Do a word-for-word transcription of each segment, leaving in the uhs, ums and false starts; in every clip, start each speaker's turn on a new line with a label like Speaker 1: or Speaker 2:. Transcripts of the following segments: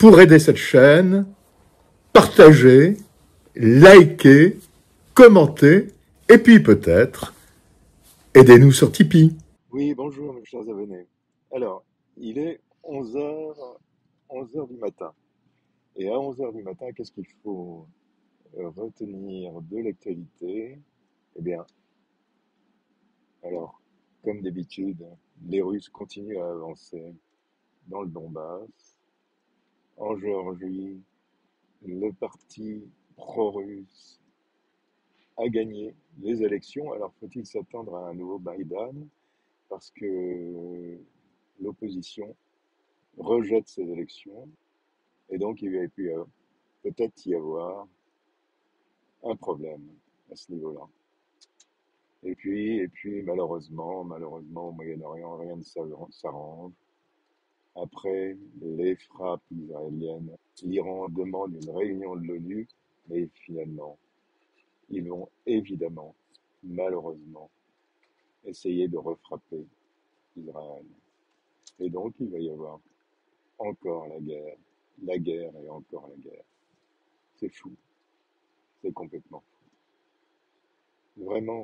Speaker 1: pour aider cette chaîne, partagez, likez, commentez, et puis peut-être, aidez-nous sur Tipeee.
Speaker 2: Oui, bonjour mes chers abonnés. Alors, il est onze heures, onze heures du matin. Et à onze heures du matin, qu'est-ce qu'il faut retenir de l'actualité? Eh bien, alors, comme d'habitude, les Russes continuent à avancer dans le Donbass. En Géorgie, le parti pro-russe a gagné les élections. Alors, faut-il s'attendre à un nouveau Biden? Parce que l'opposition rejette ces élections. Et donc, il y a pu peut-être y avoir un problème à ce niveau-là. Et puis, et puis malheureusement, malheureusement, au Moyen-Orient, rien ne s'arrange. Après les frappes israéliennes, l'Iran demande une réunion de l'ONU, mais finalement, ils vont évidemment, malheureusement, essayer de refrapper Israël. Et donc, il va y avoir encore la guerre, la guerre et encore la guerre. C'est fou. C'est complètement fou. Vraiment,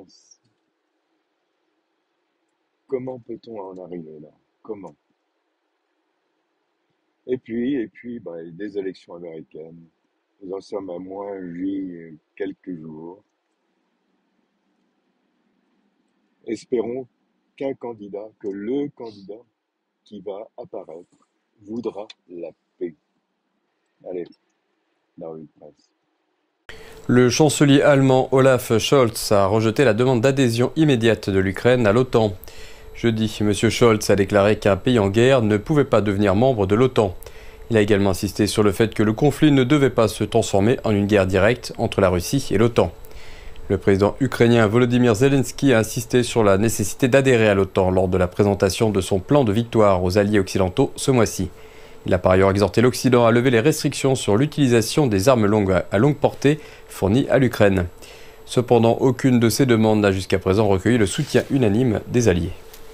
Speaker 2: comment peut-on en arriver là? Comment? Et puis, et puis, bah, des élections américaines. Nous en sommes à moins J quelques jours. Espérons qu'un candidat, que le candidat qui va apparaître, voudra la paix. Allez, la revue de presse.
Speaker 3: Le chancelier allemand Olaf Scholz a rejeté la demande d'adhésion immédiate de l'Ukraine à l'OTAN. Jeudi, M. Scholz a déclaré qu'un pays en guerre ne pouvait pas devenir membre de l'OTAN. Il a également insisté sur le fait que le conflit ne devait pas se transformer en une guerre directe entre la Russie et l'OTAN. Le président ukrainien Volodymyr Zelensky a insisté sur la nécessité d'adhérer à l'OTAN lors de la présentation de son plan de victoire aux alliés occidentaux ce mois-ci. Il a par ailleurs exhorté l'Occident à lever les restrictions sur l'utilisation des armes longues à longue portée fournies à l'Ukraine. Cependant, aucune de ces demandes n'a jusqu'à présent recueilli le soutien unanime des alliés.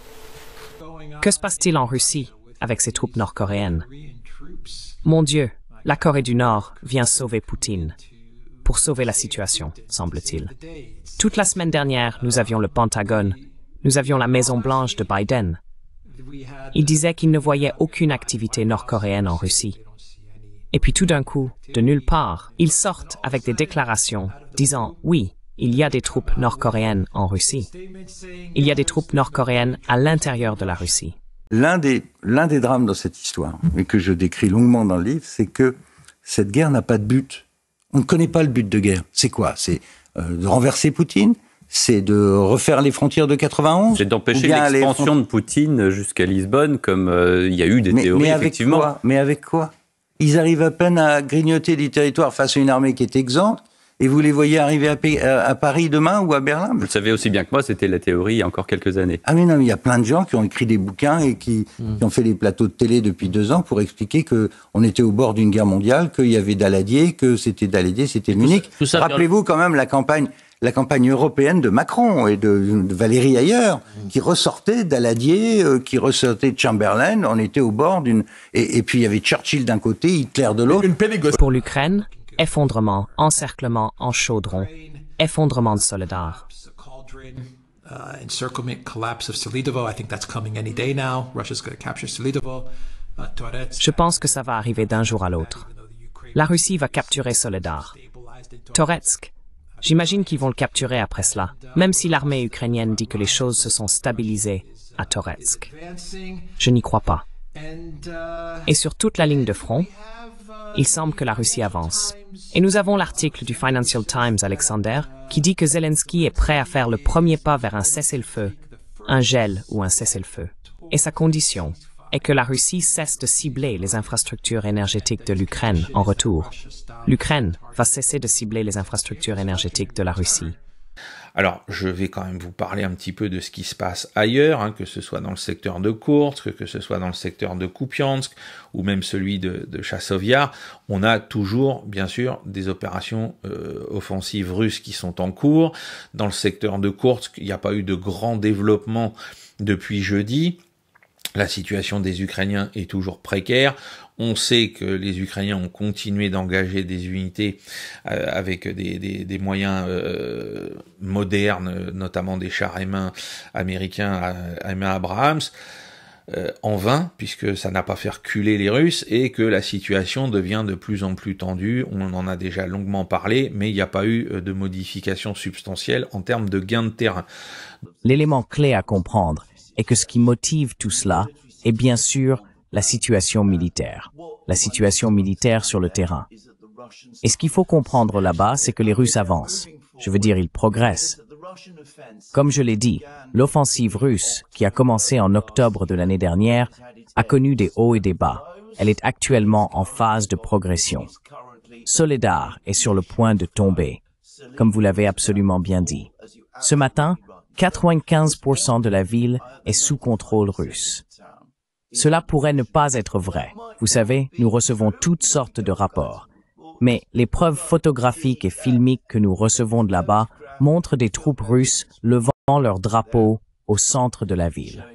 Speaker 4: Que se passe-t-il en Russie avec ces troupes nord-coréennes? Mon Dieu, la Corée du Nord vient sauver Poutine. Pour sauver la situation, semble-t-il. Toute la semaine dernière, nous avions le Pentagone, nous avions la Maison-Blanche de Biden. Il disait qu'il ne voyait aucune activité nord-coréenne en Russie. Et puis tout d'un coup, de nulle part, ils sortent avec des déclarations disant « Oui, il y a des troupes nord-coréennes en Russie. Il y a des troupes nord-coréennes à l'intérieur de la Russie. »
Speaker 5: L'un des, l'un des drames dans cette histoire, et que je décris longuement dans le livre, c'est que cette guerre n'a pas de but. On ne connaît pas le but de guerre. C'est quoi? C'est euh, de renverser Poutine? C'est de refaire les frontières de quatre-vingt-onze?
Speaker 6: C'est d'empêcher l'expansion front... de Poutine jusqu'à Lisbonne, comme euh, il y a eu des
Speaker 5: mais,
Speaker 6: théories,
Speaker 5: mais avec
Speaker 6: effectivement.
Speaker 5: Quoi mais avec quoi? Ils arrivent à peine à grignoter des territoires face à une armée qui est exempte, et vous les voyez arriver à, P- à Paris demain ou à Berlin?
Speaker 6: Vous le savez aussi bien que moi, c'était la théorie il y a encore quelques années.
Speaker 5: Ah mais non, il y a plein de gens qui ont écrit des bouquins et qui, mmh. qui ont fait des plateaux de télé depuis deux ans pour expliquer qu'on était au bord d'une guerre mondiale, qu'il y avait Daladier, que c'était Daladier, c'était Munich. Tout ça, rappelez-vous quand même la campagne, la campagne européenne de Macron et de, de Valérie Ayer, mmh. qui ressortait Daladier, euh, qui ressortait Chamberlain. On était au bord d'une... Et, et puis il y avait Churchill d'un côté, Hitler de l'autre.
Speaker 4: Pour l'Ukraine, effondrement, encerclement en chaudron, effondrement de Soledar.
Speaker 7: Uh, encirclement, collapse of Selidovo. I think that's coming any day now. Russia's going to capture Selidovo. Uh, Toretsk.
Speaker 4: Je pense que ça va arriver d'un jour à l'autre. La Russie va capturer Soledar. Toretsk. J'imagine qu'ils vont le capturer après cela, même si l'armée ukrainienne dit que les choses se sont stabilisées à Toretsk. Je n'y crois pas. Et sur toute la ligne de front, il semble que la Russie avance. Et nous avons l'article du Financial Times, Alexander, qui dit que Zelensky est prêt à faire le premier pas vers un cessez-le-feu, un gel ou un cessez-le-feu. Et sa condition est que la Russie cesse de cibler les infrastructures énergétiques de l'Ukraine en retour. L'Ukraine va cesser de cibler les infrastructures énergétiques de la Russie.
Speaker 8: Alors, je vais quand même vous parler un petit peu de ce qui se passe ailleurs, hein, que ce soit dans le secteur de Koursk, que ce soit dans le secteur de Kupiansk, ou même celui de, de Chassov-Yar. On a toujours, bien sûr, des opérations euh, offensives russes qui sont en cours. Dans le secteur de Koursk, il n'y a pas eu de grand développement depuis jeudi. La situation des Ukrainiens est toujours précaire. On sait que les Ukrainiens ont continué d'engager des unités euh, avec des, des, des moyens euh, modernes, notamment des chars M un américains M un Abrams, euh, en vain, puisque ça n'a pas fait reculer les Russes, et que la situation devient de plus en plus tendue. On en a déjà longuement parlé, mais il n'y a pas eu de modification substantielle en termes de gain de terrain.
Speaker 4: L'élément clé à comprendre est que ce qui motive tout cela est bien sûr la situation militaire, la situation militaire sur le terrain. Et ce qu'il faut comprendre là-bas, c'est que les Russes avancent. Je veux dire, ils progressent. Comme je l'ai dit, l'offensive russe, qui a commencé en octobre de l'année dernière, a connu des hauts et des bas. Elle est actuellement en phase de progression. Soledar est sur le point de tomber, comme vous l'avez absolument bien dit. Ce matin, quatre-vingt-quinze pour cent de la ville est sous contrôle russe. Cela pourrait ne pas être vrai. Vous savez, nous recevons toutes sortes de rapports. Mais les preuves photographiques et filmiques que nous recevons de là-bas montrent des troupes russes levant leurs drapeaux au centre de la ville.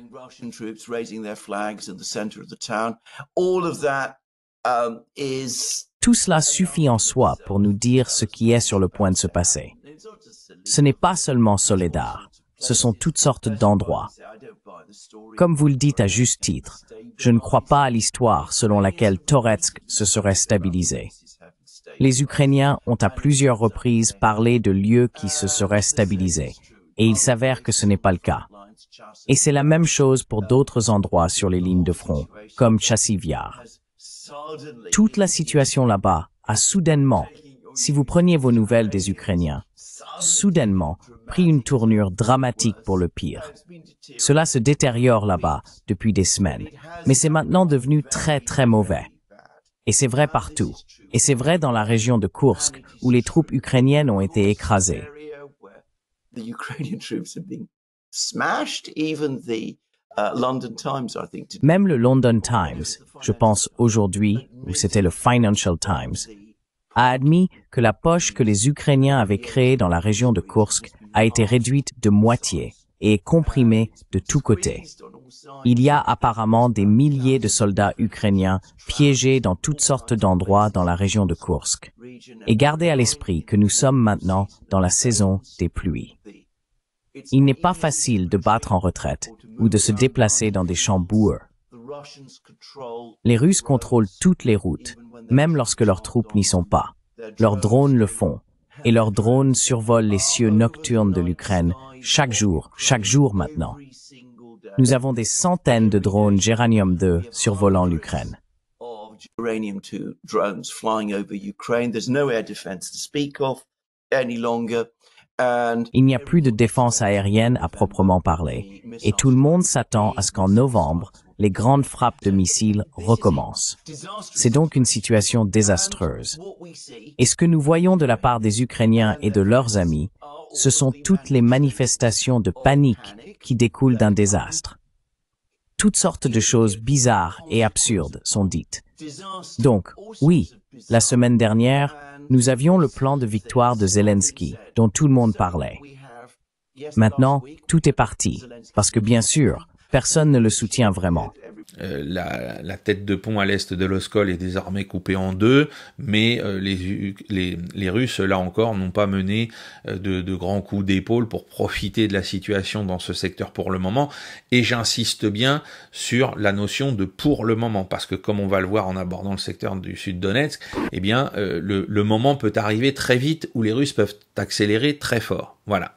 Speaker 4: Tout cela suffit en soi pour nous dire ce qui est sur le point de se passer. Ce n'est pas seulement Soledar, ce sont toutes sortes d'endroits. Comme vous le dites à juste titre, je ne crois pas à l'histoire selon laquelle Toretsk se serait stabilisé. Les Ukrainiens ont à plusieurs reprises parlé de lieux qui se seraient stabilisés, et il s'avère que ce n'est pas le cas. Et c'est la même chose pour d'autres endroits sur les lignes de front, comme Chassiv Yar. Toute la situation là-bas a soudainement, si vous preniez vos nouvelles des Ukrainiens, soudainement pris une tournure dramatique pour le pire. Cela se détériore là-bas depuis des semaines, mais c'est maintenant devenu très très mauvais. Et c'est vrai partout. Et c'est vrai dans la région de Kursk, où les troupes ukrainiennes ont été écrasées. Même le London Times, je pense aujourd'hui, ou c'était le Financial Times, a admis que la poche que les Ukrainiens avaient créée dans la région de Kursk a été réduite de moitié et est comprimée de tous côtés. Il y a apparemment des milliers de soldats ukrainiens piégés dans toutes sortes d'endroits dans la région de Kursk. Et gardez à l'esprit que nous sommes maintenant dans la saison des pluies. Il n'est pas facile de battre en retraite ou de se déplacer dans des champs boueux. Les Russes contrôlent toutes les routes, même lorsque leurs troupes n'y sont pas. Leurs drones le font, et leurs drones survolent les cieux nocturnes de l'Ukraine chaque jour, chaque jour maintenant. Nous avons des centaines de drones Geranium deux survolant l'Ukraine. Il n'y a plus de défense aérienne à proprement parler, et tout le monde s'attend à ce qu'en novembre, les grandes frappes de missiles recommencent. C'est donc une situation désastreuse. Et ce que nous voyons de la part des Ukrainiens et de leurs amis, ce sont toutes les manifestations de panique qui découlent d'un désastre. Toutes sortes de choses bizarres et absurdes sont dites. Donc, oui, la semaine dernière, nous avions le plan de victoire de Zelensky, dont tout le monde parlait. Maintenant, tout est parti, parce que bien sûr, personne ne le soutient vraiment.
Speaker 8: Euh, la, la tête de pont à l'est de l'Oskol est désormais coupée en deux, mais euh, les, les, les Russes, là encore, n'ont pas mené euh, de, de grands coups d'épaule pour profiter de la situation dans ce secteur pour le moment. Et j'insiste bien sur la notion de pour le moment, parce que comme on va le voir en abordant le secteur du sud Donetsk, eh bien, euh, le, le moment peut arriver très vite où les Russes peuvent accélérer très fort. Voilà.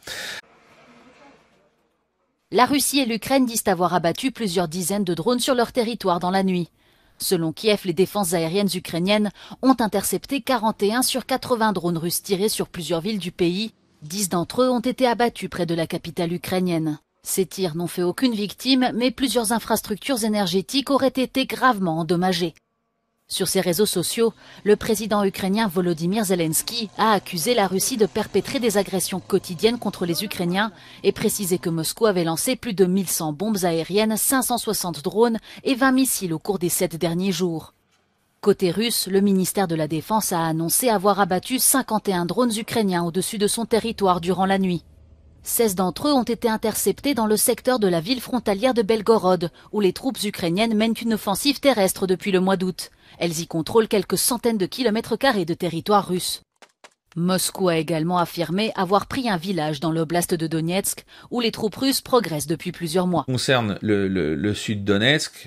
Speaker 9: La Russie et l'Ukraine disent avoir abattu plusieurs dizaines de drones sur leur territoire dans la nuit. Selon Kiev, les défenses aériennes ukrainiennes ont intercepté quarante et un sur quatre-vingts drones russes tirés sur plusieurs villes du pays. dix d'entre eux ont été abattus près de la capitale ukrainienne. Ces tirs n'ont fait aucune victime, mais plusieurs infrastructures énergétiques auraient été gravement endommagées. Sur ses réseaux sociaux, le président ukrainien Volodymyr Zelensky a accusé la Russie de perpétrer des agressions quotidiennes contre les Ukrainiens et précisé que Moscou avait lancé plus de mille cent bombes aériennes, cinq cent soixante drones et vingt missiles au cours des sept derniers jours. Côté russe, le ministère de la Défense a annoncé avoir abattu cinquante et un drones ukrainiens au-dessus de son territoire durant la nuit. seize d'entre eux ont été interceptés dans le secteur de la ville frontalière de Belgorod, où les troupes ukrainiennes mènent une offensive terrestre depuis le mois d'août. Elles y contrôlent quelques centaines de kilomètres carrés de territoire russe. Moscou a également affirmé avoir pris un village dans l'oblast de Donetsk, où les troupes russes progressent depuis plusieurs mois.
Speaker 8: Concerne le, le, le sud Donetsk,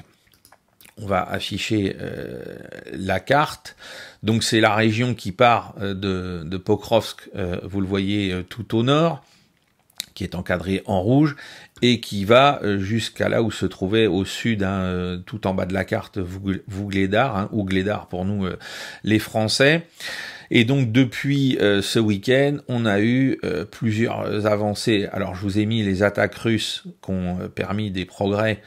Speaker 8: on va afficher euh, la carte. Donc c'est la région qui part euh, de, de Pokrovsk, euh, vous le voyez euh, tout au nord, qui est encadré en rouge, et qui va euh, jusqu'à là où se trouvait au sud, hein, euh, tout en bas de la carte, Vuhledar, hein, ou Gledar pour nous euh, les Français. Et donc depuis euh, ce week-end, on a eu euh, plusieurs avancées. Alors je vous ai mis les attaques russes qui ont euh, permis des progrès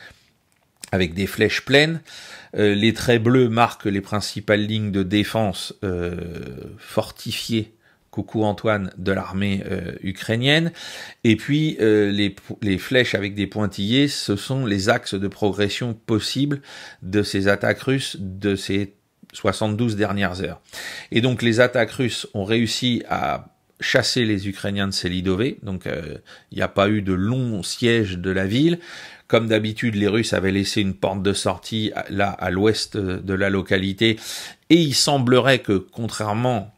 Speaker 8: avec des flèches pleines. Euh, les traits bleus marquent les principales lignes de défense euh, fortifiées, coucou Antoine, de l'armée euh, ukrainienne. Et puis euh, les, les flèches avec des pointillés, ce sont les axes de progression possibles de ces attaques russes, de ces soixante-douze dernières heures. Et donc les attaques russes ont réussi à chasser les Ukrainiens de Selidové, donc il euh, n'y a pas eu de long siège de la ville. Comme d'habitude, les Russes avaient laissé une porte de sortie là à l'ouest de la localité, et il semblerait que, contrairement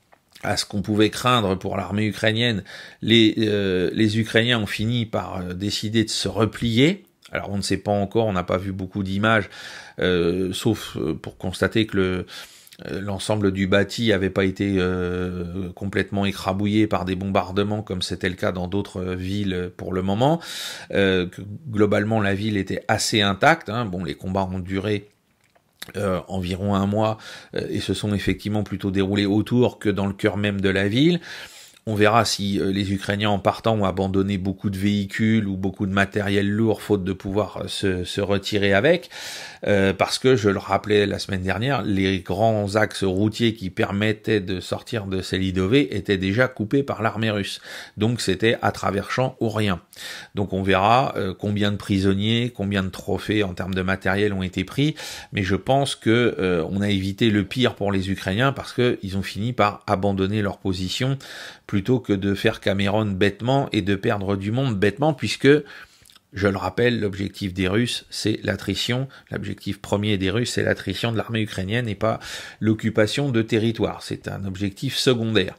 Speaker 8: à ce qu'on pouvait craindre pour l'armée ukrainienne, les, euh, les Ukrainiens ont fini par euh, décider de se replier. Alors on ne sait pas encore, on n'a pas vu beaucoup d'images, euh, sauf pour constater que le l'ensemble du bâti n'avait pas été euh, complètement écrabouillé par des bombardements comme c'était le cas dans d'autres villes pour le moment. Euh, que, globalement, la ville était assez intacte. Hein. Bon, les combats ont duré euh, environ un mois euh, et se sont effectivement plutôt déroulés autour que dans le cœur même de la ville. On verra si euh, les Ukrainiens en partant ont abandonné beaucoup de véhicules ou beaucoup de matériel lourd faute de pouvoir euh, se, se retirer avec, euh, parce que, je le rappelais la semaine dernière, les grands axes routiers qui permettaient de sortir de Selidové étaient déjà coupés par l'armée russe. Donc c'était à travers champs ou rien. Donc on verra euh, combien de prisonniers, combien de trophées en termes de matériel ont été pris, mais je pense que euh, on a évité le pire pour les Ukrainiens parce que ils ont fini par abandonner leur position plutôt que de faire Cameron bêtement et de perdre du monde bêtement, puisque, je le rappelle, l'objectif des Russes, c'est l'attrition. L'objectif premier des Russes, c'est l'attrition de l'armée ukrainienne et pas l'occupation de territoire. C'est un objectif secondaire.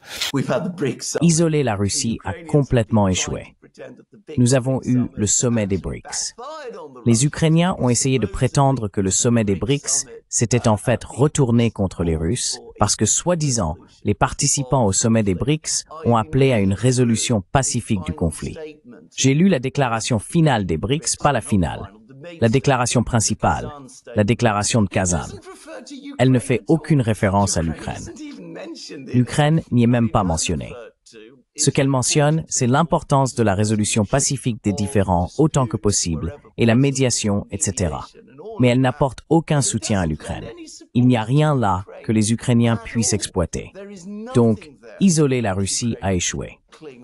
Speaker 4: Isoler la Russie a complètement échoué. Nous avons eu le sommet des B R I C S. Les Ukrainiens ont essayé de prétendre que le sommet des B R I C S s'était en fait retourné contre les Russes parce que, soi-disant, les participants au sommet des B R I C S ont appelé à une résolution pacifique du conflit. J'ai lu la déclaration finale des B R I C S, pas la finale. La déclaration principale, la déclaration de Kazan. Elle ne fait aucune référence à l'Ukraine. L'Ukraine n'y est même pas mentionnée. Ce qu'elle mentionne, c'est l'importance de la résolution pacifique des différends autant que possible et la médiation, et cetera. Mais elle n'apporte aucun soutien à l'Ukraine. Il n'y a rien là que les Ukrainiens puissent exploiter. Donc, isoler la Russie a échoué.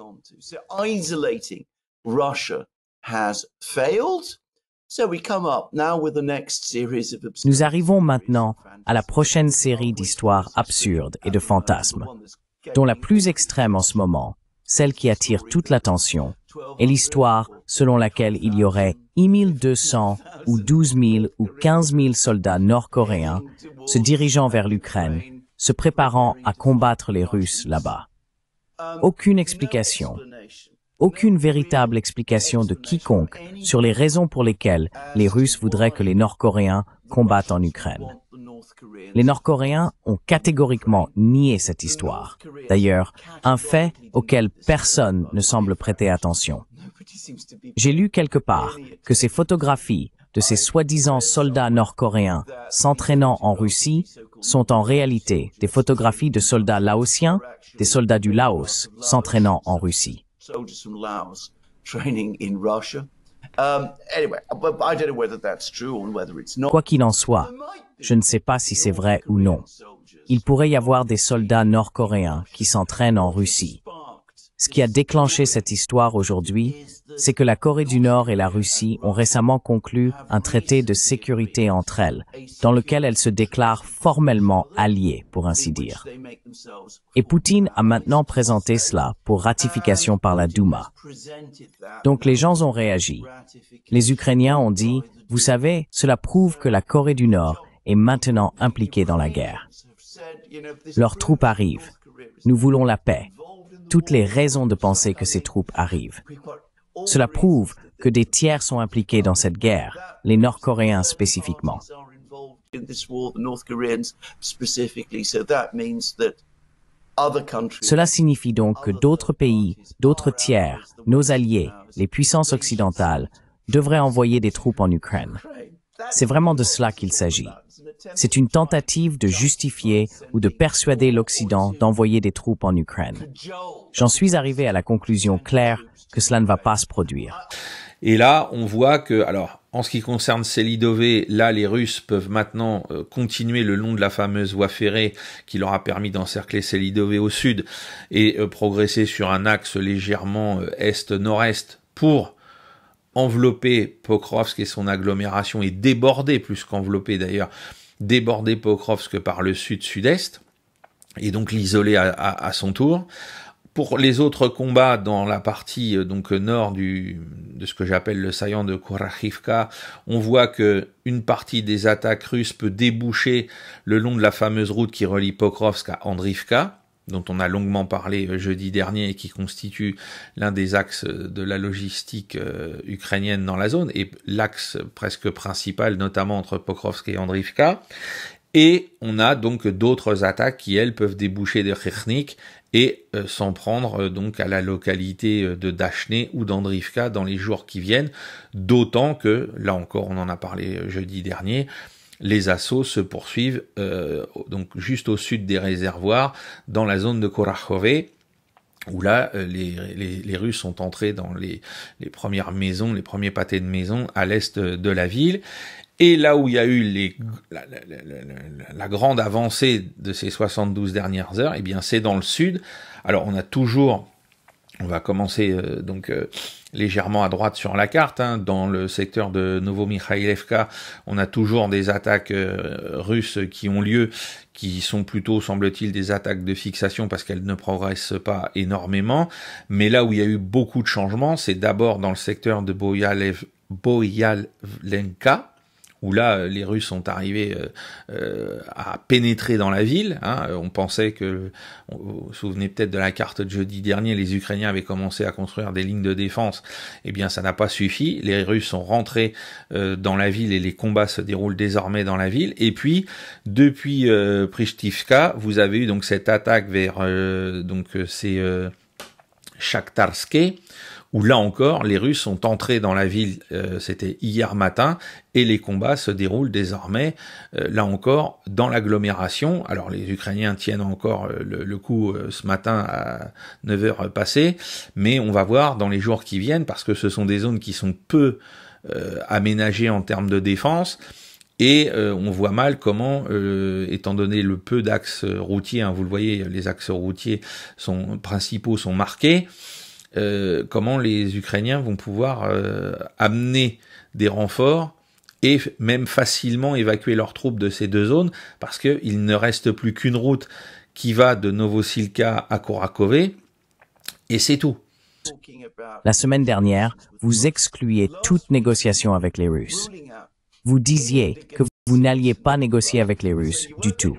Speaker 4: Nous arrivons maintenant à la prochaine série d'histoires absurdes et de fantasmes, dont la plus extrême en ce moment, celle qui attire toute l'attention, est l'histoire selon laquelle il y aurait mille deux cents ou douze mille ou quinze mille soldats nord-coréens se dirigeant vers l'Ukraine, se préparant à combattre les Russes là-bas. Aucune explication, aucune véritable explication de quiconque sur les raisons pour lesquelles les Russes voudraient que les Nord-Coréens combattent en Ukraine. Les Nord-Coréens ont catégoriquement nié cette histoire. D'ailleurs, un fait auquel personne ne semble prêter attention. J'ai lu quelque part que ces photographies de ces soi-disant soldats nord-coréens s'entraînant en Russie sont en réalité des photographies de soldats laotiens, des soldats du Laos s'entraînant en Russie. Quoi qu'il en soit, je ne sais pas si c'est vrai ou non. Il pourrait y avoir des soldats nord-coréens qui s'entraînent en Russie. Ce qui a déclenché cette histoire aujourd'hui, c'est que la Corée du Nord et la Russie ont récemment conclu un traité de sécurité entre elles, dans lequel elles se déclarent formellement alliées, pour ainsi dire. Et Poutine a maintenant présenté cela pour ratification par la Douma. Donc les gens ont réagi. Les Ukrainiens ont dit, vous savez, cela prouve que la Corée du Nord est maintenant impliquée dans la guerre. Leurs troupes arrivent. Nous voulons la paix. Toutes les raisons de penser que ces troupes arrivent. Cela prouve que des tiers sont impliqués dans cette guerre, les Nord-Coréens spécifiquement. Cela signifie donc que d'autres pays, d'autres tiers, nos alliés, les puissances occidentales, devraient envoyer des troupes en Ukraine. C'est vraiment de cela qu'il s'agit. C'est une tentative de justifier ou de persuader l'Occident d'envoyer des troupes en Ukraine. J'en suis arrivé à la conclusion claire que cela ne va pas se produire.
Speaker 8: Et là, on voit que, alors, en ce qui concerne Selidové, là, les Russes peuvent maintenant euh, continuer le long de la fameuse voie ferrée qui leur a permis d'encercler Selidové au sud et euh, progresser sur un axe légèrement euh, est-nord-est pour envelopper Pokrovsk et son agglomération et déborder, plus qu'envelopper d'ailleurs, déborder Pokrovsk par le sud-sud-est et donc l'isoler à, à, à son tour. Pour les autres combats dans la partie donc nord du de ce que j'appelle le saillant de Kurakhivka, on voit que une partie des attaques russes peut déboucher le long de la fameuse route qui relie Pokrovsk à Andrivka, dont on a longuement parlé jeudi dernier et qui constitue l'un des axes de la logistique euh, ukrainienne dans la zone et l'axe presque principal, notamment entre Pokrovsk et Andrivka. Et on a donc d'autres attaques qui, elles, peuvent déboucher de Khernik et euh, s'en prendre euh, donc à la localité de Dachne ou d'Andrivka dans les jours qui viennent, d'autant que, là encore on en a parlé jeudi dernier, les assauts se poursuivent euh, donc juste au sud des réservoirs, dans la zone de Kurakhove, où là, les, les, les Russes sont entrés dans les, les premières maisons, les premiers pâtés de maisons à l'est de la ville. Et là où il y a eu les, la, la, la, la grande avancée de ces soixante-douze dernières heures, eh bien c'est dans le sud. Alors on a toujours, on va commencer euh, donc euh, légèrement à droite sur la carte, hein, dans le secteur de Novomikhailivka, on a toujours des attaques euh, russes qui ont lieu, qui sont plutôt, semble-t-il, des attaques de fixation parce qu'elles ne progressent pas énormément. Mais là où il y a eu beaucoup de changements, c'est d'abord dans le secteur de Boyalev, Boyalenka, où là, les Russes sont arrivés euh, euh, à pénétrer dans la ville. Hein. On pensait que, vous vous souvenez peut-être de la carte de jeudi dernier, les Ukrainiens avaient commencé à construire des lignes de défense. Eh bien, ça n'a pas suffi. Les Russes sont rentrés euh, dans la ville et les combats se déroulent désormais dans la ville. Et puis, depuis euh, Prishtivka, vous avez eu donc cette attaque vers euh, donc c'est euh, Shakhtarske, où là encore, les Russes sont entrés dans la ville, euh, c'était hier matin, et les combats se déroulent désormais, euh, là encore, dans l'agglomération. Alors les Ukrainiens tiennent encore le, le coup euh, ce matin à neuf heures passées, mais on va voir dans les jours qui viennent, parce que ce sont des zones qui sont peu euh, aménagées en termes de défense, et euh, on voit mal comment, euh, étant donné le peu d'axes routiers, hein, vous le voyez, les axes routiers sont, principaux sont marqués, Euh, comment les Ukrainiens vont pouvoir euh, amener des renforts et même facilement évacuer leurs troupes de ces deux zones, parce qu'il ne reste plus qu'une route qui va de Novosilka à Kurakhove, et c'est tout.
Speaker 4: La semaine dernière, vous excluiez toute négociation avec les Russes. Vous disiez que vous n'alliez pas négocier avec les Russes du tout.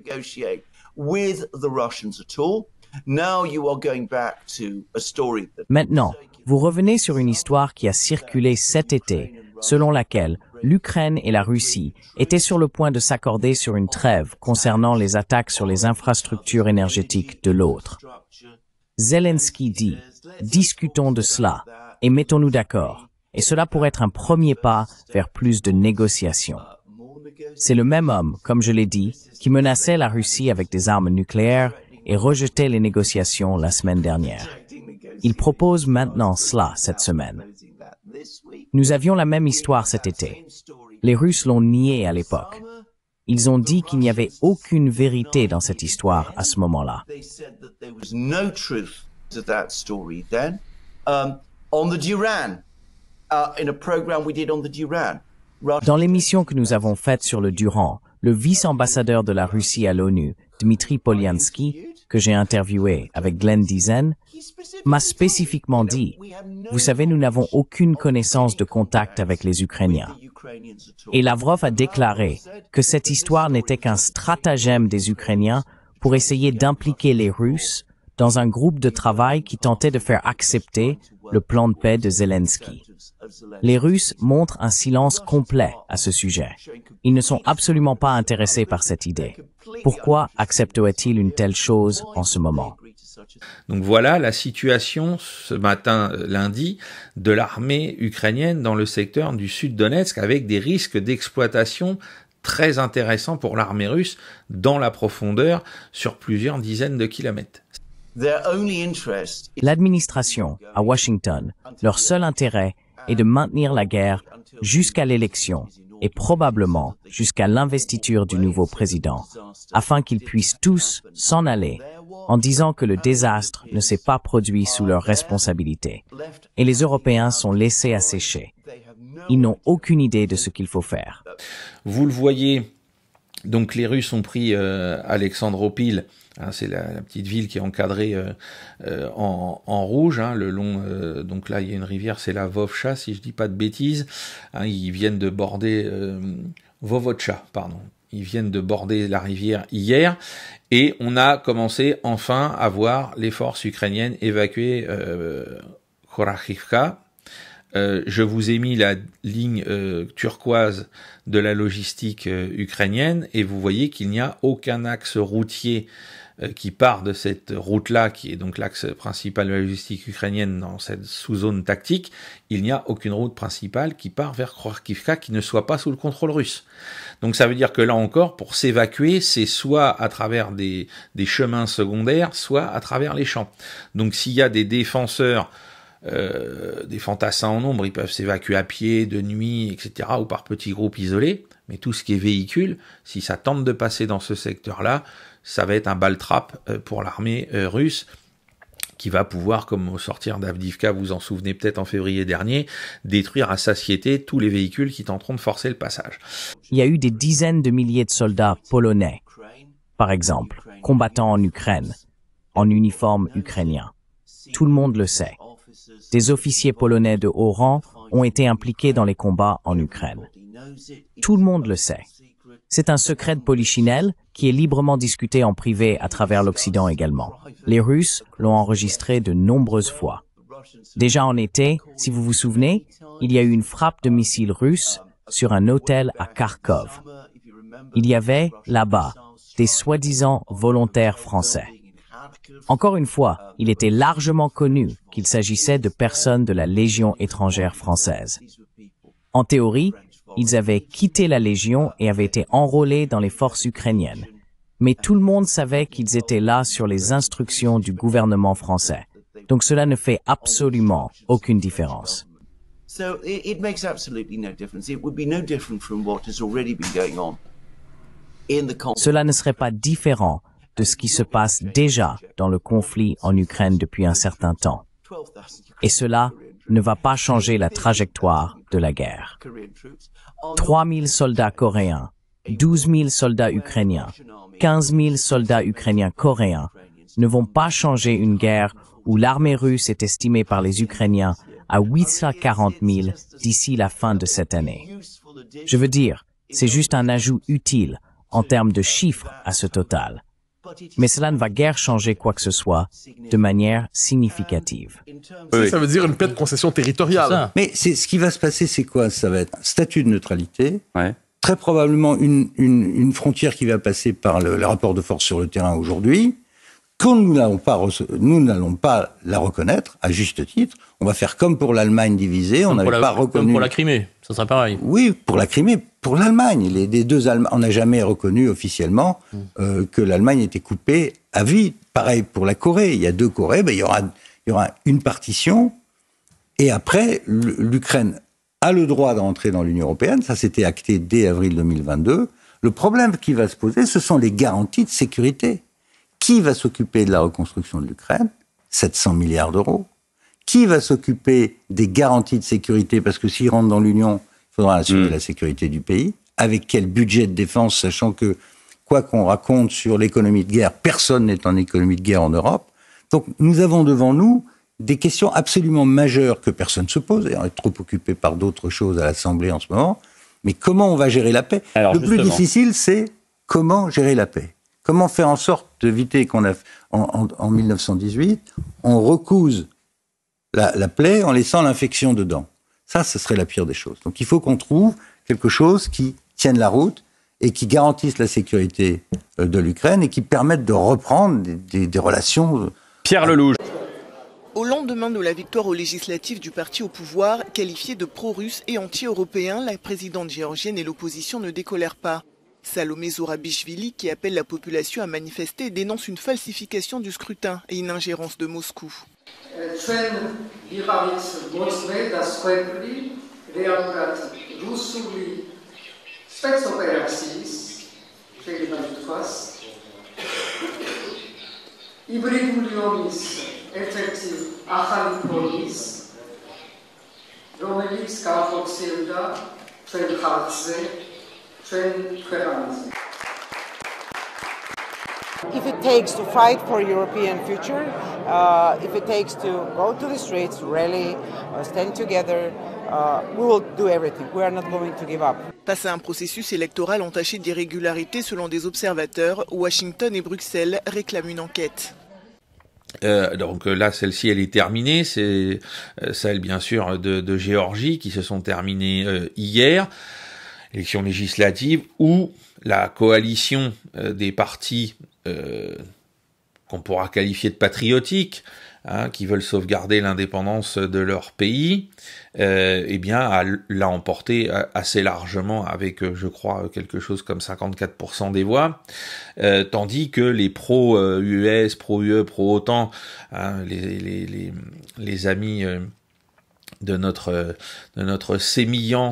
Speaker 4: Maintenant, vous revenez sur une histoire qui a circulé cet été, selon laquelle l'Ukraine et la Russie étaient sur le point de s'accorder sur une trêve concernant les attaques sur les infrastructures énergétiques de l'autre. Zelensky dit « Discutons de cela et mettons-nous d'accord ». Et cela pourrait être un premier pas vers plus de négociations. C'est le même homme, comme je l'ai dit, qui menaçait la Russie avec des armes nucléaires et rejetait les négociations la semaine dernière. Il propose maintenant cela cette semaine. Nous avions la même histoire cet été. Les Russes l'ont nié à l'époque. Ils ont dit qu'il n'y avait aucune vérité dans cette histoire à ce moment-là.
Speaker 10: That story then, um, on the Duran, uh, in a program we did on the Duran.
Speaker 4: Dans l'émission que nous avons faite sur le Duran, le vice-ambassadeur de la Russie à l'ONU, Dmitry Polyansky, que j'ai interviewé avec Glenn Dizen, m'a spécifiquement dit « Vous savez, nous n'avons aucune connaissance de contact avec les Ukrainiens. » Et Lavrov a déclaré que cette histoire n'était qu'un stratagème des Ukrainiens pour essayer d'impliquer les Russes dans un groupe de travail qui tentait de faire accepter le plan de paix de Zelensky. Les Russes montrent un silence complet à ce sujet. Ils ne sont absolument pas intéressés par cette idée. Pourquoi accepteraient-ils une telle chose en ce moment?
Speaker 8: Donc voilà la situation ce matin, lundi, de l'armée ukrainienne dans le secteur du sud Donetsk, avec des risques d'exploitation très intéressants pour l'armée russe dans la profondeur sur plusieurs dizaines de kilomètres.
Speaker 4: L'administration, à Washington, leur seul intérêt est de maintenir la guerre jusqu'à l'élection et probablement jusqu'à l'investiture du nouveau président, afin qu'ils puissent tous s'en aller en disant que le désastre ne s'est pas produit sous leur responsabilité. Et les Européens sont laissés assécher. Ils n'ont aucune idée de ce qu'il faut faire.
Speaker 8: Vous le voyez, donc les Russes ont pris euh, Alexandropil, hein, c'est la, la petite ville qui est encadrée euh, euh, en, en rouge, hein, le long, euh, donc là il y a une rivière, c'est la Vovcha, si je dis pas de bêtises, hein, ils viennent de border, euh, Vovodcha, pardon, ils viennent de border la rivière hier, et on a commencé enfin à voir les forces ukrainiennes évacuer euh, Khorakhivka. Euh, je vous ai mis la ligne euh, turquoise de la logistique euh, ukrainienne et vous voyez qu'il n'y a aucun axe routier euh, qui part de cette route-là, qui est donc l'axe principal de la logistique ukrainienne dans cette sous-zone tactique. Il n'y a aucune route principale qui part vers Kharkivka qui ne soit pas sous le contrôle russe. Donc ça veut dire que là encore, pour s'évacuer, c'est soit à travers des, des chemins secondaires, soit à travers les champs. Donc s'il y a des défenseurs Euh, des fantassins en nombre, ils peuvent s'évacuer à pied, de nuit, et cetera, ou par petits groupes isolés, mais tout ce qui est véhicule, si ça tente de passer dans ce secteur-là, ça va être un bal-trap pour l'armée euh, russe, qui va pouvoir, comme au sortir d'Avdivka, vous en souvenez peut-être en février dernier, détruire à satiété tous les véhicules qui tenteront de forcer le passage.
Speaker 4: Il y a eu des dizaines de milliers de soldats polonais, par exemple, combattant en Ukraine, en uniforme ukrainien. Tout le monde le sait. Des officiers polonais de haut rang ont été impliqués dans les combats en Ukraine. Tout le monde le sait. C'est un secret de polichinelle qui est librement discuté en privé à travers l'Occident également. Les Russes l'ont enregistré de nombreuses fois. Déjà en été, si vous vous souvenez, il y a eu une frappe de missiles russes sur un hôtel à Kharkov. Il y avait, là-bas, des soi-disant volontaires français. Encore une fois, il était largement connu qu'il s'agissait de personnes de la Légion étrangère française. En théorie, ils avaient quitté la Légion et avaient été enrôlés dans les forces ukrainiennes. Mais tout le monde savait qu'ils étaient là sur les instructions du gouvernement français. Donc cela ne fait absolument aucune différence. Cela ne serait pas différent de ce qui se passe déjà dans le conflit en Ukraine depuis un certain temps. Et cela ne va pas changer la trajectoire de la guerre. trois mille soldats coréens, douze mille soldats ukrainiens, quinze mille soldats ukrainiens coréens ne vont pas changer une guerre où l'armée russe est estimée par les Ukrainiens à huit cent quarante mille d'ici la fin de cette année. Je veux dire, c'est juste un ajout utile en termes de chiffres à ce total. Mais cela ne va guère changer quoi que ce soit de manière significative.
Speaker 11: Oui. Ça veut dire une paix de concession territoriale.
Speaker 5: Mais c'est, ce qui va se passer, c'est quoi? Ça va être un statut de neutralité,
Speaker 6: ouais.
Speaker 5: Très probablement une, une, une frontière qui va passer par le, le rapport de force sur le terrain aujourd'hui, que nous n'allons pas, nous n'allons pas la reconnaître, à juste titre. On va faire comme pour l'Allemagne divisée, on n'avait pas reconnu...
Speaker 6: Comme pour la Crimée, ça sera pareil.
Speaker 5: Oui, pour la Crimée, pour l'Allemagne. Les, les deux Allem... On n'a jamais reconnu officiellement euh, que l'Allemagne était coupée à vie. Pareil pour la Corée. Il y a deux Corées, ben, il y aura, il y aura une partition, et après, l'Ukraine a le droit d'entrer dans l'Union européenne. Ça, c'était acté dès avril deux mille vingt-deux. Le problème qui va se poser, ce sont les garanties de sécurité. Qui va s'occuper de la reconstruction de l'Ukraine? sept cents milliards d'euros. Qui va s'occuper des garanties de sécurité? Parce que s'ils rentrent dans l'Union, il faudra assurer mmh. la sécurité du pays. Avec quel budget de défense, sachant que, quoi qu'on raconte sur l'économie de guerre, personne n'est en économie de guerre en Europe. Donc, nous avons devant nous des questions absolument majeures que personne ne se pose, et on est trop occupé par d'autres choses à l'Assemblée en ce moment. Mais comment on va gérer la paix? Alors, le justement. plus difficile, c'est comment gérer la paix. Comment faire en sorte d'éviter qu'on a, en, en, en mille neuf cent dix-huit, on recouse la, la plaie en laissant l'infection dedans. Ça, ce serait la pire des choses. Donc il faut qu'on trouve quelque chose qui tienne la route et qui garantisse la sécurité de l'Ukraine et qui permette de reprendre des, des, des relations...
Speaker 6: Pierre Lelouch.
Speaker 12: Au lendemain de la victoire aux législatives du parti au pouvoir, qualifié de pro-russe et anti-européen, la présidente géorgienne et l'opposition ne décolèrent pas. Salomé Zourabichvili, qui appelle la population à manifester, dénonce une falsification du scrutin et une ingérence de Moscou.
Speaker 13: If it takes to fight for European future, uh, if it takes to go to the streets, rally, uh, stand together, uh, we will do everything. We are not going to give up.
Speaker 12: Face à un processus électoral entaché d'irrégularités selon des observateurs, Washington et Bruxelles réclament une enquête.
Speaker 8: Euh, donc là, celle-ci, elle est terminée. C'est euh, celle, bien sûr, de, de Géorgie qui se sont terminées euh, hier. Élections législatives où la coalition euh, des partis euh, qu'on pourra qualifier de patriotiques, hein, qui veulent sauvegarder l'indépendance de leur pays, euh, eh bien, l'a emporté assez largement avec, je crois, quelque chose comme cinquante-quatre pour cent des voix, euh, tandis que les pro-U S, pro-U E, pro-OTAN, hein, les, les, les, les amis euh, de notre, de notre sémillant,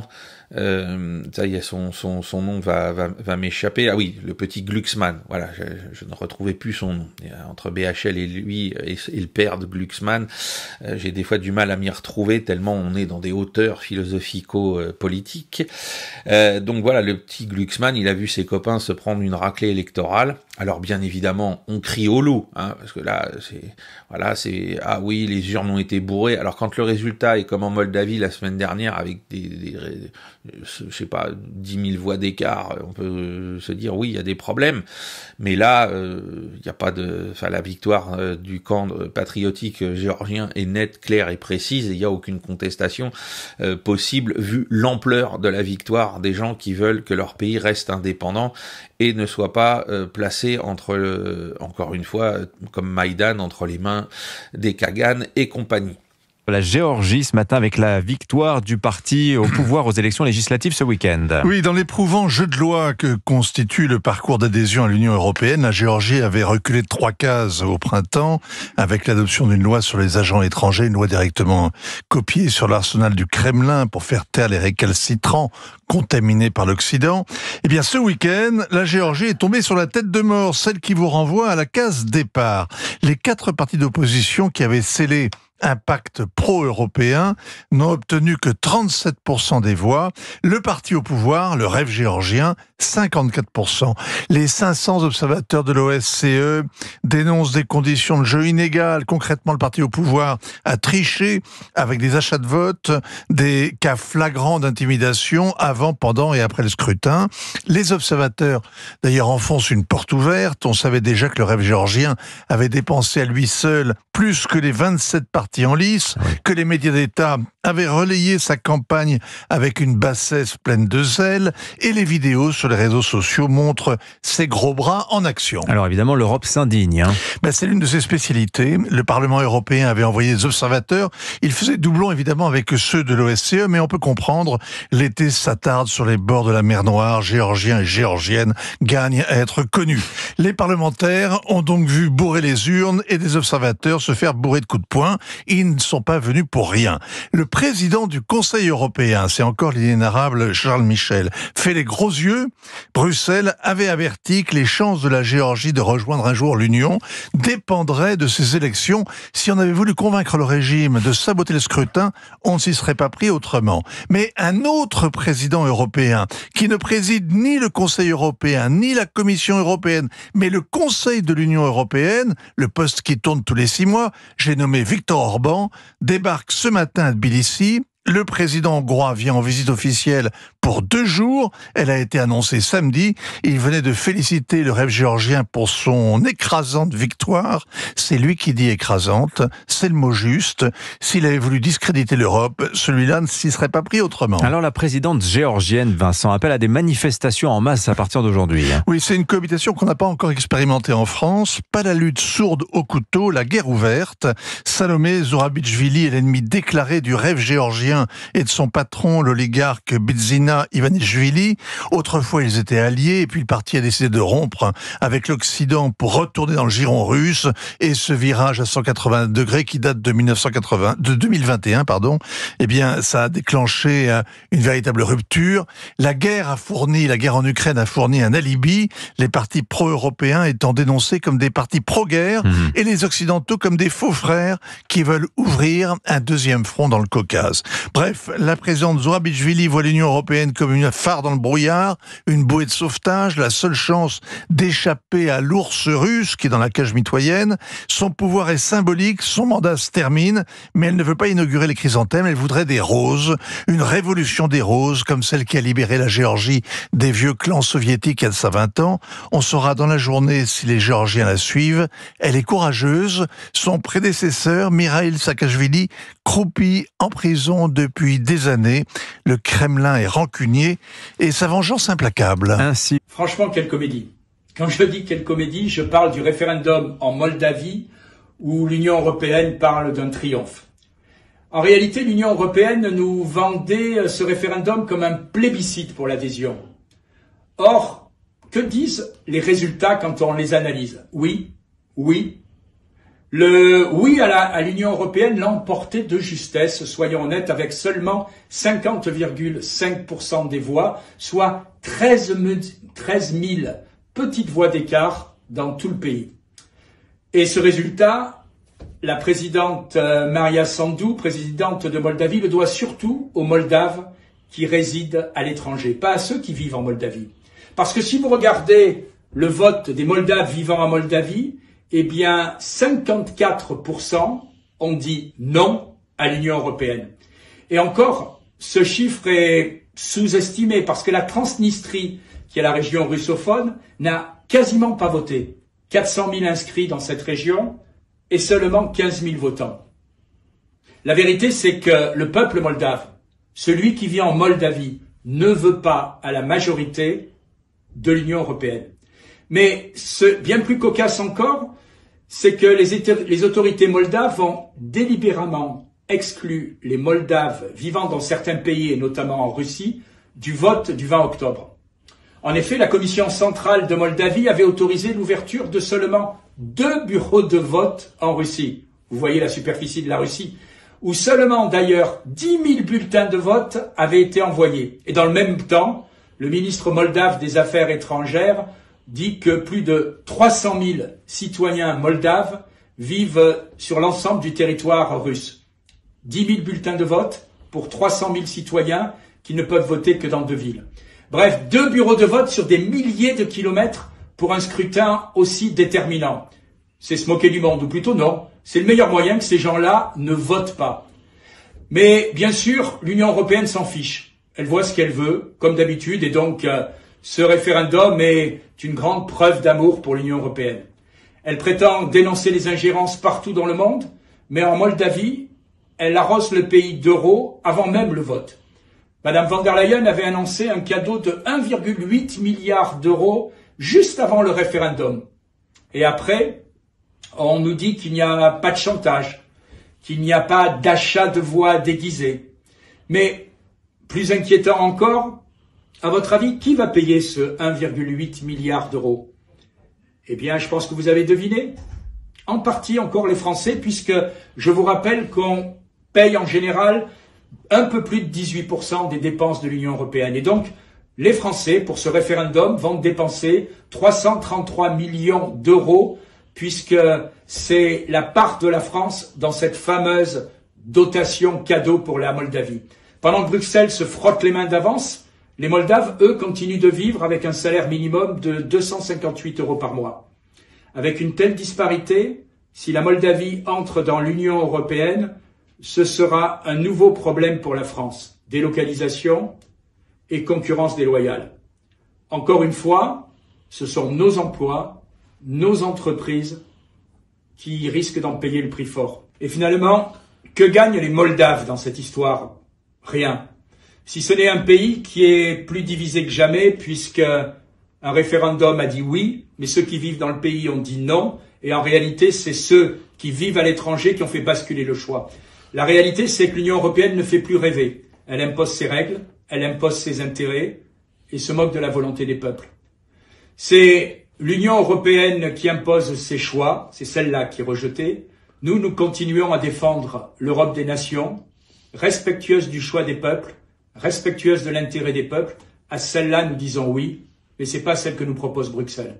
Speaker 8: Euh, ça y est, son, son, son nom va, va, va m'échapper. Ah oui, le petit Glucksmann. Voilà, je, je ne retrouvais plus son nom. Entre B H L et lui, et, et le père de Glucksmann, euh, j'ai des fois du mal à m'y retrouver tellement on est dans des hauteurs philosophico-politiques. Euh, donc voilà, le petit Glucksmann, il a vu ses copains se prendre une raclée électorale. Alors bien évidemment, on crie au loup, hein, parce que là, c'est voilà, c'est ah oui, les urnes ont été bourrées. Alors quand le résultat est comme en Moldavie la semaine dernière, avec des, des, des je sais pas, dix mille voix d'écart, on peut se dire oui, il y a des problèmes. Mais là, il euh, n'y a pas de, enfin la victoire euh, du camp patriotique géorgien est nette, claire et précise. Et il n'y a aucune contestation euh, possible vu l'ampleur de la victoire des gens qui veulent que leur pays reste indépendant et ne soit pas euh, placé entre, euh, encore une fois, comme Maïdan, entre les mains des Kagan et compagnie.
Speaker 14: La Géorgie ce matin avec la victoire du parti au pouvoir aux élections législatives ce week-end.
Speaker 15: Oui, dans l'éprouvant jeu de loi que constitue le parcours d'adhésion à l'Union européenne, la Géorgie avait reculé de trois cases au printemps avec l'adoption d'une loi sur les agents étrangers, une loi directement copiée sur l'arsenal du Kremlin pour faire taire les récalcitrants contaminés par l'Occident. Eh bien, ce week-end, la Géorgie est tombée sur la tête de mort, celle qui vous renvoie à la case départ. Les quatre partis d'opposition qui avaient scellé un pacte pro-européen n'ont obtenu que trente-sept pour cent des voix. Le parti au pouvoir, le Rêve géorgien, cinquante-quatre pour cent. Les cinq cents observateurs de l'O S C E dénoncent des conditions de jeu inégales. Concrètement, le parti au pouvoir a triché avec des achats de vote, des cas flagrants d'intimidation avant, pendant et après le scrutin. Les observateurs, d'ailleurs, enfoncent une porte ouverte. On savait déjà que le Rêve géorgien avait dépensé à lui seul plus que les vingt-sept partis en lice, que les médias d'État avaient relayé sa campagne avec une bassesse pleine de zèle, et les vidéos sur les réseaux sociaux montrent ses gros bras en action.
Speaker 14: Alors évidemment, l'Europe s'indigne. Hein.
Speaker 15: Ben, c'est l'une de ses spécialités. Le Parlement européen avait envoyé des observateurs. Il faisait doublon évidemment avec ceux de l'O S C E, mais on peut comprendre, l'été s'attarde sur les bords de la mer Noire. Géorgiens et Géorgiennes gagnent à être connus. Les parlementaires ont donc vu bourrer les urnes et des observateurs se faire bourrer de coups de poing. Ils ne sont pas venus pour rien. Le président du Conseil européen, c'est encore l'inénarrable Charles Michel, fait les gros yeux Bruxelles avait averti que les chances de la Géorgie de rejoindre un jour l'Union dépendraient de ces élections. Si on avait voulu convaincre le régime de saboter le scrutin, on ne s'y serait pas pris autrement. Mais un autre président européen, qui ne préside ni le Conseil européen, ni la Commission européenne, mais le Conseil de l'Union européenne, le poste qui tourne tous les six mois, j'ai nommé Viktor Orban, débarque ce matin à Tbilissi. Le président hongrois vient en visite officielle pour deux jours. Elle a été annoncée samedi. Il venait de féliciter le rêve géorgien pour son écrasante victoire. C'est lui qui dit écrasante. C'est le mot juste. S'il avait voulu discréditer l'Europe, celui-là ne s'y serait pas pris autrement.
Speaker 14: Alors la présidente géorgienne, Vincent, appelle à des manifestations en masse à partir d'aujourd'hui.
Speaker 15: Oui, c'est une cohabitation qu'on n'a pas encore expérimentée en France. Pas la lutte sourde au couteau, la guerre ouverte. Salomé Zourabichvili est l'ennemi déclaré du rêve géorgien et de son patron, l'oligarque Bidzina Ivanishvili. Autrefois, ils étaient alliés, et puis le parti a décidé de rompre avec l'Occident pour retourner dans le giron russe, et ce virage à cent quatre-vingts degrés qui date de mille neuf cent quatre-vingts, de deux mille vingt et un, pardon, eh bien, ça a déclenché une véritable rupture. La guerre a fourni, la guerre en Ukraine a fourni un alibi, les partis pro-européens étant dénoncés comme des partis pro-guerre, mmh. et les Occidentaux comme des faux frères qui veulent ouvrir un deuxième front dans le Caucase. Bref, la présidente Zourabichvili voit l'Union européenne comme une phare dans le brouillard, une bouée de sauvetage, la seule chance d'échapper à l'ours russe qui est dans la cage mitoyenne. Son pouvoir est symbolique, son mandat se termine, mais elle ne veut pas inaugurer les chrysanthèmes, elle voudrait des roses, une révolution des roses, comme celle qui a libéré la Géorgie des vieux clans soviétiques il y a de ça vingt ans. On saura dans la journée si les Géorgiens la suivent. Elle est courageuse. Son prédécesseur, Mikhail Saakashvili, croupi en prison depuis des années. Le Kremlin est rancunier et sa vengeance implacable.
Speaker 14: Ainsi.
Speaker 16: Franchement, quelle comédie. Quand je dis quelle comédie, je parle du référendum en Moldavie où l'Union européenne parle d'un triomphe. En réalité, l'Union européenne nous vendait ce référendum comme un plébiscite pour l'adhésion. Or, que disent les résultats quand on les analyse? Oui, oui. Le oui à, la, à l'Union européenne l'a emporté de justesse, soyons honnêtes, avec seulement cinquante virgule cinq pour cent des voix, soit treize mille petites voix d'écart dans tout le pays. Et ce résultat, la présidente Maria Sandu, présidente de Moldavie, le doit surtout aux Moldaves qui résident à l'étranger, pas à ceux qui vivent en Moldavie. Parce que si vous regardez le vote des Moldaves vivant en Moldavie, eh bien, cinquante-quatre pour cent ont dit non à l'Union européenne. Et encore, ce chiffre est sous-estimé parce que la Transnistrie, qui est la région russophone, n'a quasiment pas voté. quatre cent mille inscrits dans cette région et seulement quinze mille votants. La vérité, c'est que le peuple moldave, celui qui vit en Moldavie, ne veut pas à la majorité de l'Union européenne. Mais ce, bien plus cocasse encore, c'est que les, les autorités moldaves ont délibérément exclu les Moldaves vivant dans certains pays, et notamment en Russie, du vote du vingt octobre. En effet, la Commission centrale de Moldavie avait autorisé l'ouverture de seulement deux bureaux de vote en Russie. Vous voyez la superficie de la Russie, où seulement d'ailleurs dix mille bulletins de vote avaient été envoyés. Et dans le même temps, le ministre moldave des Affaires étrangères dit que plus de trois cent mille citoyens moldaves vivent sur l'ensemble du territoire russe. dix mille bulletins de vote pour trois cent mille citoyens qui ne peuvent voter que dans deux villes. Bref, deux bureaux de vote sur des milliers de kilomètres pour un scrutin aussi déterminant. C'est se moquer du monde, ou plutôt non. C'est le meilleur moyen que ces gens-là ne votent pas. Mais bien sûr, l'Union européenne s'en fiche. Elle voit ce qu'elle veut, comme d'habitude, et donc euh, ce référendum est une grande preuve d'amour pour l'Union européenne. Elle prétend dénoncer les ingérences partout dans le monde, mais en Moldavie, elle arrose le pays d'euros avant même le vote. Madame von der Leyen avait annoncé un cadeau de un virgule huit milliard d'euros juste avant le référendum. Et après, on nous dit qu'il n'y a pas de chantage, qu'il n'y a pas d'achat de voix déguisé. Mais, plus inquiétant encore, à votre avis, qui va payer ce un virgule huit milliard d'euros? Eh bien, je pense que vous avez deviné. En partie encore les Français, puisque je vous rappelle qu'on paye en général un peu plus de dix-huit pour cent des dépenses de l'Union européenne. Et donc, Les Français, pour ce référendum, vont dépenser trois cent trente-trois millions d'euros, puisque c'est la part de la France dans cette fameuse dotation cadeau pour la Moldavie. Pendant que Bruxelles se frotte les mains d'avance, les Moldaves, eux, continuent de vivre avec un salaire minimum de deux cent cinquante-huit euros par mois. Avec une telle disparité, si la Moldavie entre dans l'Union européenne, ce sera un nouveau problème pour la France. Délocalisation et concurrence déloyale. Encore une fois, ce sont nos emplois, nos entreprises qui risquent d'en payer le prix fort. Et finalement, que gagnent les Moldaves dans cette histoire? Rien. Si ce n'est un pays qui est plus divisé que jamais, puisque un référendum a dit oui, mais ceux qui vivent dans le pays ont dit non, et en réalité, c'est ceux qui vivent à l'étranger qui ont fait basculer le choix. La réalité, c'est que l'Union européenne ne fait plus rêver. Elle impose ses règles, elle impose ses intérêts, et se moque de la volonté des peuples. C'est l'Union européenne qui impose ses choix, c'est celle-là qui est rejetée. Nous, nous continuons à défendre l'Europe des nations, respectueuse du choix des peuples, respectueuse de l'intérêt des peuples. À celle-là, nous disons oui, mais ce n'est pas celle que nous propose Bruxelles.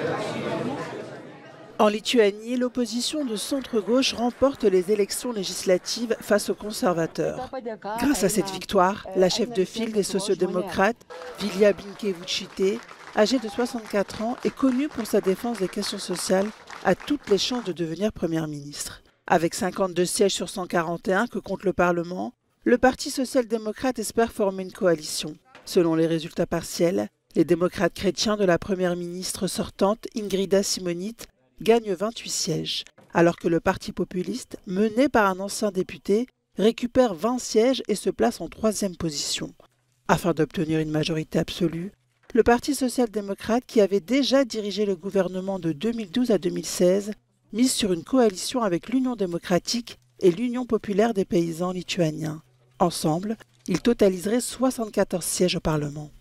Speaker 12: En Lituanie, l'opposition de centre-gauche remporte les élections législatives face aux conservateurs. Grâce à cette victoire, la chef de file des sociodémocrates, Vilija Blinkevičiūtė, âgée de soixante-quatre ans, est connue pour sa défense des questions sociales, a toutes les chances de devenir première ministre. Avec cinquante-deux sièges sur cent quarante et un que compte le Parlement, le Parti social-démocrate espère former une coalition. Selon les résultats partiels, les démocrates chrétiens de la première ministre sortante, Ingrida Simonit, gagne vingt-huit sièges, alors que le Parti populiste, mené par un ancien député, récupère vingt sièges et se place en troisième position. Afin d'obtenir une majorité absolue, le Parti social-démocrate, qui avait déjà dirigé le gouvernement de deux mille douze à deux mille seize, mise sur une coalition avec l'Union démocratique et l'Union populaire des paysans lituaniens. Ensemble, ils totaliseraient soixante-quatorze sièges au Parlement.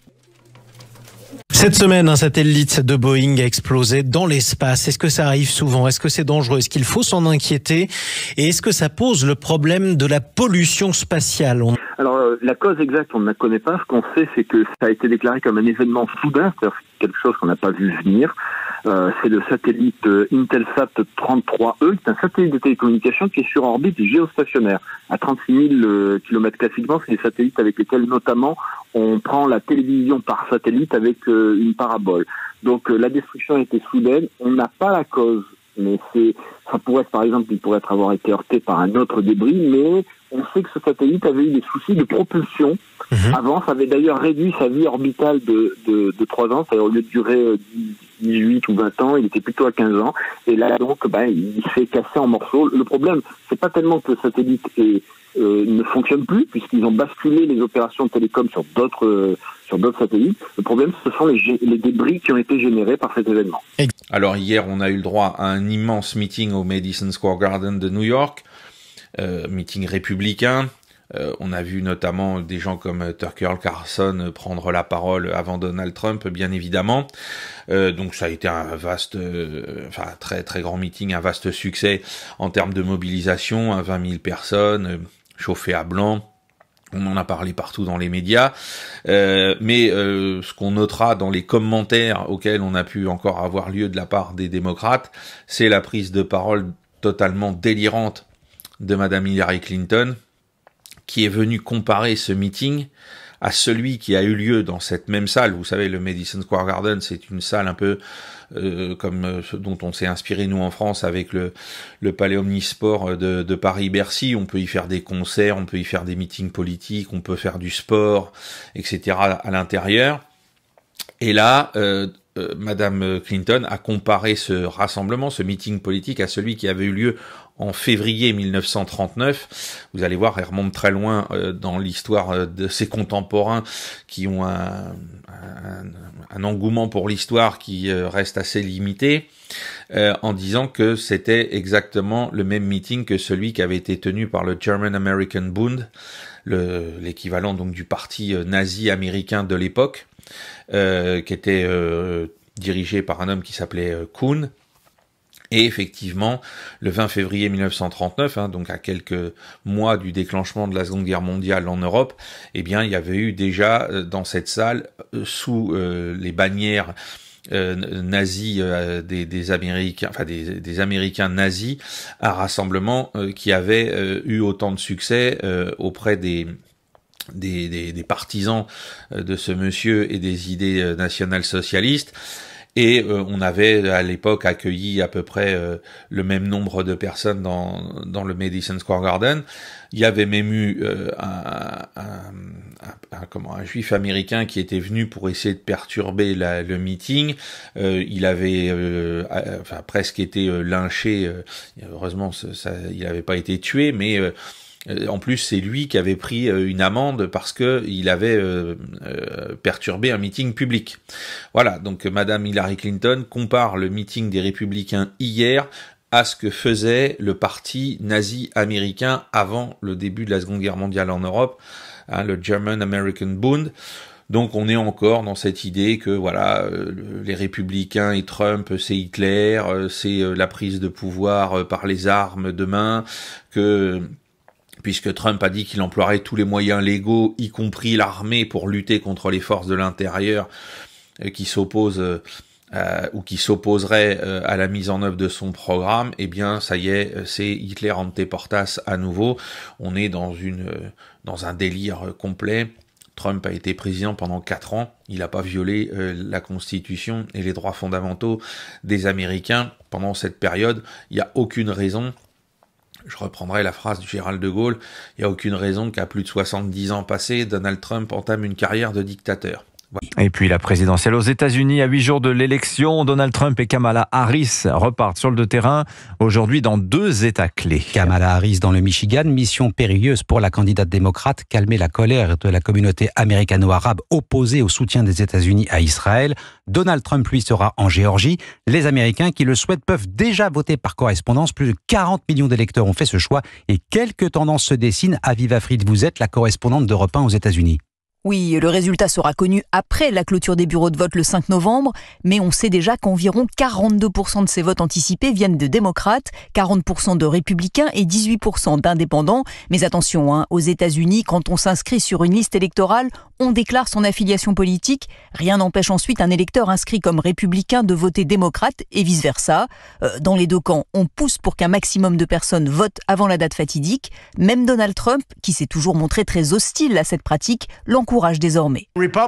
Speaker 17: Cette semaine, un satellite de Boeing a explosé dans l'espace. Est-ce que ça arrive souvent? Est-ce que c'est dangereux? Est-ce qu'il faut s'en inquiéter? Et est-ce que ça pose le problème de la pollution spatiale? On...
Speaker 18: Alors, euh, la cause exacte, on ne la connaît pas. Ce qu'on sait, c'est que ça a été déclaré comme un événement soudain, c'est-à-dire quelque chose qu'on n'a pas vu venir. Euh, c'est le satellite euh, Intelsat trente-trois E, qui est un satellite de télécommunication qui est sur orbite géostationnaire, à trente-six mille euh, kilomètres classiquement. C'est des satellites avec lesquels, notamment, on prend la télévision par satellite avec euh, une parabole. Donc, euh, la destruction a été soudaine. On n'a pas la cause, mais c'est, ça pourrait être, par exemple, il pourrait avoir été heurté par un autre débris, mais on sait que ce satellite avait eu des soucis de propulsion. Mmh. Avant, ça avait d'ailleurs réduit sa vie orbitale de, de, de trois ans. C'est-à-dire, au lieu de durer euh, dix-huit ou vingt ans, il était plutôt à quinze ans. Et là, donc, ben, il s'est cassé en morceaux. Le problème, c'est pas tellement que le satellite est, euh, ne fonctionne plus, puisqu'ils ont basculé les opérations de télécom sur d'autres, euh, sur d'autres satellites. Le problème, ce sont les, les débris qui ont été générés par cet événement.
Speaker 8: Alors, hier, on a eu le droit à un immense meeting au Madison Square Garden de New York, euh, meeting républicain. Euh, on a vu notamment des gens comme Tucker Carlson prendre la parole avant Donald Trump, bien évidemment. Euh, donc ça a été un vaste, euh, enfin très très grand meeting, un vaste succès en termes de mobilisation, à vingt mille personnes, euh, chauffées à blanc. On en a parlé partout dans les médias, euh, mais euh, ce qu'on notera dans les commentaires auxquels on a pu encore avoir lieu de la part des démocrates, c'est la prise de parole totalement délirante de Madame Hillary Clinton, qui est venu comparer ce meeting à celui qui a eu lieu dans cette même salle. Vous savez, le Madison Square Garden, c'est une salle un peu euh, comme ce dont on s'est inspiré nous en France avec le, le Palais Omnisport de, de Paris-Bercy. On peut y faire des concerts, on peut y faire des meetings politiques, on peut faire du sport, et cetera à l'intérieur. Et là, euh, euh, Madame Clinton a comparé ce rassemblement, ce meeting politique, à celui qui avait eu lieu en février mille neuf cent trente-neuf. Vous allez voir, elle remonte très loin euh, dans l'histoire euh, de ses contemporains qui ont un, un, un engouement pour l'histoire qui euh, reste assez limité, euh, en disant que c'était exactement le même meeting que celui qui avait été tenu par le German American Bund, le, l'équivalent donc du parti euh, nazi américain de l'époque, euh, qui était euh, dirigé par un homme qui s'appelait euh, Kuhn. Et effectivement, le vingt février mille neuf cent trente-neuf, hein, donc à quelques mois du déclenchement de la Seconde Guerre mondiale en Europe, eh bien, il y avait eu déjà euh, dans cette salle, euh, sous euh, les bannières euh, nazis euh, des, des Américains, enfin des, des Américains nazis, un rassemblement euh, qui avait euh, eu autant de succès euh, auprès des Des, des, des partisans de ce monsieur et des idées euh, national-socialistes. Et euh, on avait à l'époque accueilli à peu près euh, le même nombre de personnes dans, dans le Madison Square Garden. Il y avait même eu euh, un, un, un, un, comment, un juif américain qui était venu pour essayer de perturber la, le meeting. Euh, il avait euh, enfin, presque été euh, lynché. Euh, heureusement, ça, ça, il n'avait pas été tué, mais... Euh, En plus, c'est lui qui avait pris une amende parce que il avait euh, euh, perturbé un meeting public. Voilà, donc Madame Hillary Clinton compare le meeting des Républicains hier à ce que faisait le parti nazi américain avant le début de la Seconde Guerre mondiale en Europe, hein, le German American Bund. Donc on est encore dans cette idée que voilà, euh, les Républicains et Trump, c'est Hitler, euh, c'est euh, la prise de pouvoir euh, par les armes demain, que puisque Trump a dit qu'il emploierait tous les moyens légaux, y compris l'armée, pour lutter contre les forces de l'intérieur euh, qui s'opposent euh, euh, ou qui s'opposeraient euh, à la mise en œuvre de son programme, eh bien, ça y est, c'est Hitler ante portas à nouveau. On est dans une euh, dans un délire complet. Trump a été président pendant quatre ans. Il n'a pas violé euh, la Constitution et les droits fondamentaux des Américains pendant cette période. Il n'y a aucune raison. Je reprendrai la phrase du général de Gaulle, il n'y a aucune raison qu'à plus de soixante-dix ans passés, Donald Trump entame une carrière de dictateur. Voilà.
Speaker 14: Et puis la présidentielle aux États-Unis, à huit jours de l'élection, Donald Trump et Kamala Harris repartent sur le terrain, aujourd'hui dans deux États clés.
Speaker 19: Kamala Harris dans le Michigan, mission périlleuse pour la candidate démocrate, calmer la colère de la communauté américano-arabe opposée au soutien des États-Unis à Israël. Donald Trump, lui, sera en Géorgie. Les Américains qui le souhaitent peuvent déjà voter par correspondance. Plus de quarante millions d'électeurs ont fait ce choix et quelques tendances se dessinent. Aviva Fried, vous êtes la correspondante d'Europe un aux États-Unis.
Speaker 20: Oui, le résultat sera connu après la clôture des bureaux de vote le cinq novembre, mais on sait déjà qu'environ quarante-deux pour cent de ces votes anticipés viennent de démocrates, quarante pour cent de républicains et dix-huit pour cent d'indépendants. Mais attention, hein, aux États-Unis, quand on s'inscrit sur une liste électorale, on déclare son affiliation politique. Rien n'empêche ensuite un électeur inscrit comme républicain de voter démocrate et vice-versa. Euh, dans les deux camps, on pousse pour qu'un maximum de personnes votent avant la date fatidique. Même Donald Trump, qui s'est toujours montré très hostile à cette pratique, l'encourage désormais.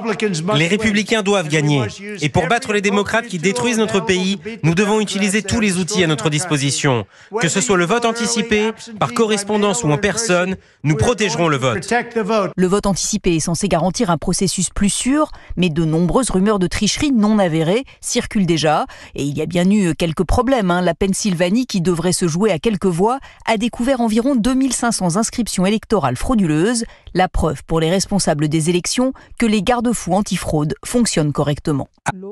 Speaker 21: Les républicains doivent gagner. Et pour battre les démocrates qui détruisent notre pays, nous devons utiliser tous les outils à notre disposition. Que ce soit le vote anticipé, par correspondance ou en personne, nous protégerons le vote.
Speaker 20: Le vote anticipé est censé garantir un processus plus sûr, mais de nombreuses rumeurs de tricherie non avérées circulent déjà. Et il y a bien eu quelques problèmes. Hein. La Pennsylvanie, qui devrait se jouer à quelques voix, a découvert environ deux mille cinq cents inscriptions électorales frauduleuses. La preuve pour les responsables des élections que les garde-fous antifraude fonctionnent correctement.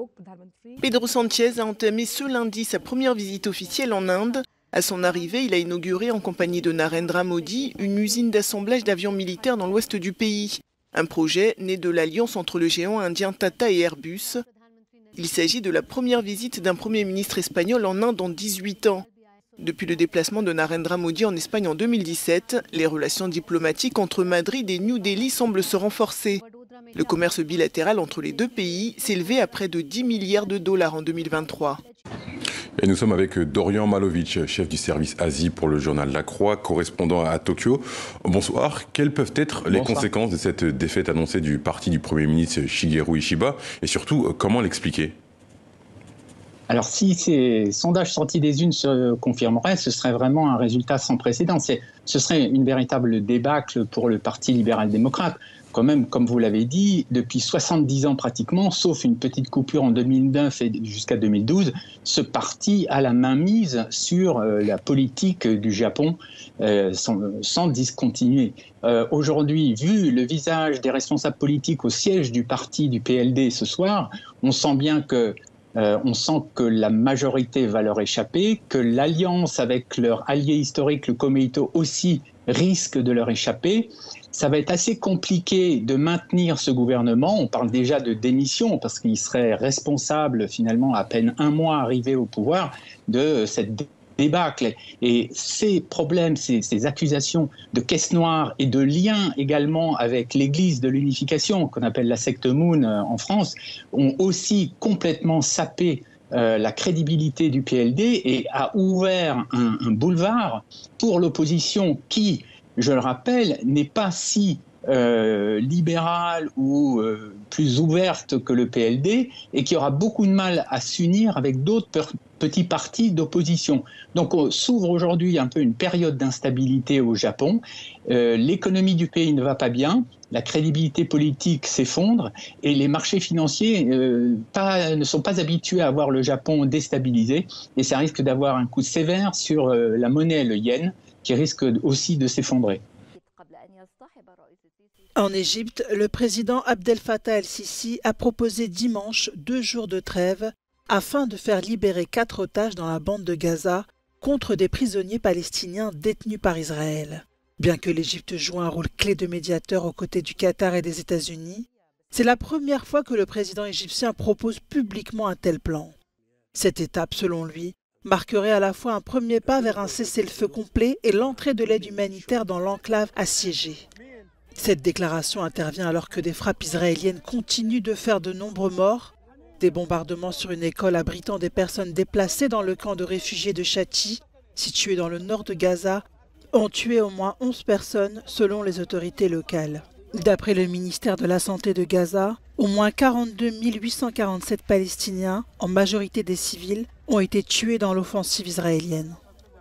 Speaker 12: Pedro Sanchez a entamé ce lundi sa première visite officielle en Inde. À son arrivée, il a inauguré en compagnie de Narendra Modi une usine d'assemblage d'avions militaires dans l'ouest du pays. Un projet né de l'alliance entre le géant indien Tata et Airbus. Il s'agit de la première visite d'un Premier ministre espagnol en Inde en dix-huit ans. Depuis le déplacement de Narendra Modi en Espagne en deux mille dix-sept, les relations diplomatiques entre Madrid et New Delhi semblent se renforcer. Le commerce bilatéral entre les deux pays s'élevait à près de dix milliards de dollars en deux mille vingt-trois.
Speaker 22: Et nous sommes avec Dorian Malovic, chef du service Asie pour le journal La Croix, correspondant à Tokyo. Bonsoir. Quelles peuvent être les Bonsoir. conséquences de cette défaite annoncée du parti du Premier ministre Shigeru Ishiba et surtout, comment l'expliquer ?
Speaker 23: Alors, si ces sondages sortis des urnes se confirmeraient, ce serait vraiment un résultat sans précédent. C'est, ce serait une véritable débâcle pour le Parti libéral-démocrate. Quand même, comme vous l'avez dit, depuis soixante-dix ans pratiquement, sauf une petite coupure en deux mille neuf et jusqu'à deux mille douze, ce parti a la main mise sur euh, la politique du Japon euh, sans, sans discontinuer. Euh, aujourd'hui, vu le visage des responsables politiques au siège du parti du P L D ce soir, on sent bien que Euh, on sent que la majorité va leur échapper, que l'alliance avec leur allié historique, le Komeito, aussi risquent de leur échapper. Ça va être assez compliqué de maintenir ce gouvernement. On parle déjà de démission parce qu'il serait responsable, finalement, à peine un mois arrivé au pouvoir, de cette débâcle. Et ces problèmes, ces, ces accusations de caisse noire et de lien également avec l'église de l'unification, qu'on appelle la secte Moon en France, ont aussi complètement sapé euh, la crédibilité du P L D et a ouvert un, un boulevard pour l'opposition qui, je le rappelle, n'est pas si euh, libérale ou euh, plus ouverte que le P L D et qui aura beaucoup de mal à s'unir avec d'autres petits partis d'opposition. Donc on s'ouvre aujourd'hui un peu une période d'instabilité au Japon. Euh, l'économie du pays ne va pas bien, la crédibilité politique s'effondre et les marchés financiers euh, pas, ne sont pas habitués à voir le Japon déstabilisé et ça risque d'avoir un coup sévère sur euh, la monnaie, le yen, qui risque aussi de s'effondrer.
Speaker 1: En Égypte, le président Abdel Fattah el-Sisi a proposé dimanche deux jours de trêve afin de faire libérer quatre otages dans la bande de Gaza contre des prisonniers palestiniens détenus par Israël. Bien que l'Égypte joue un rôle clé de médiateur aux côtés du Qatar et des États-Unis, c'est la première fois que le président égyptien propose publiquement un tel plan. Cette étape, selon lui, marquerait à la fois un premier pas vers un cessez-le-feu complet et l'entrée de l'aide humanitaire dans l'enclave assiégée. Cette déclaration intervient alors que des frappes israéliennes continuent de faire de nombreux morts. Des bombardements sur une école abritant des personnes déplacées dans le camp de réfugiés de Shati, situé dans le nord de Gaza, ont tué au moins onze personnes selon les autorités locales. D'après le ministère de la Santé de Gaza, au moins quarante-deux mille huit cent quarante-sept Palestiniens, en majorité des civils, ont été tués dans l'offensive israélienne.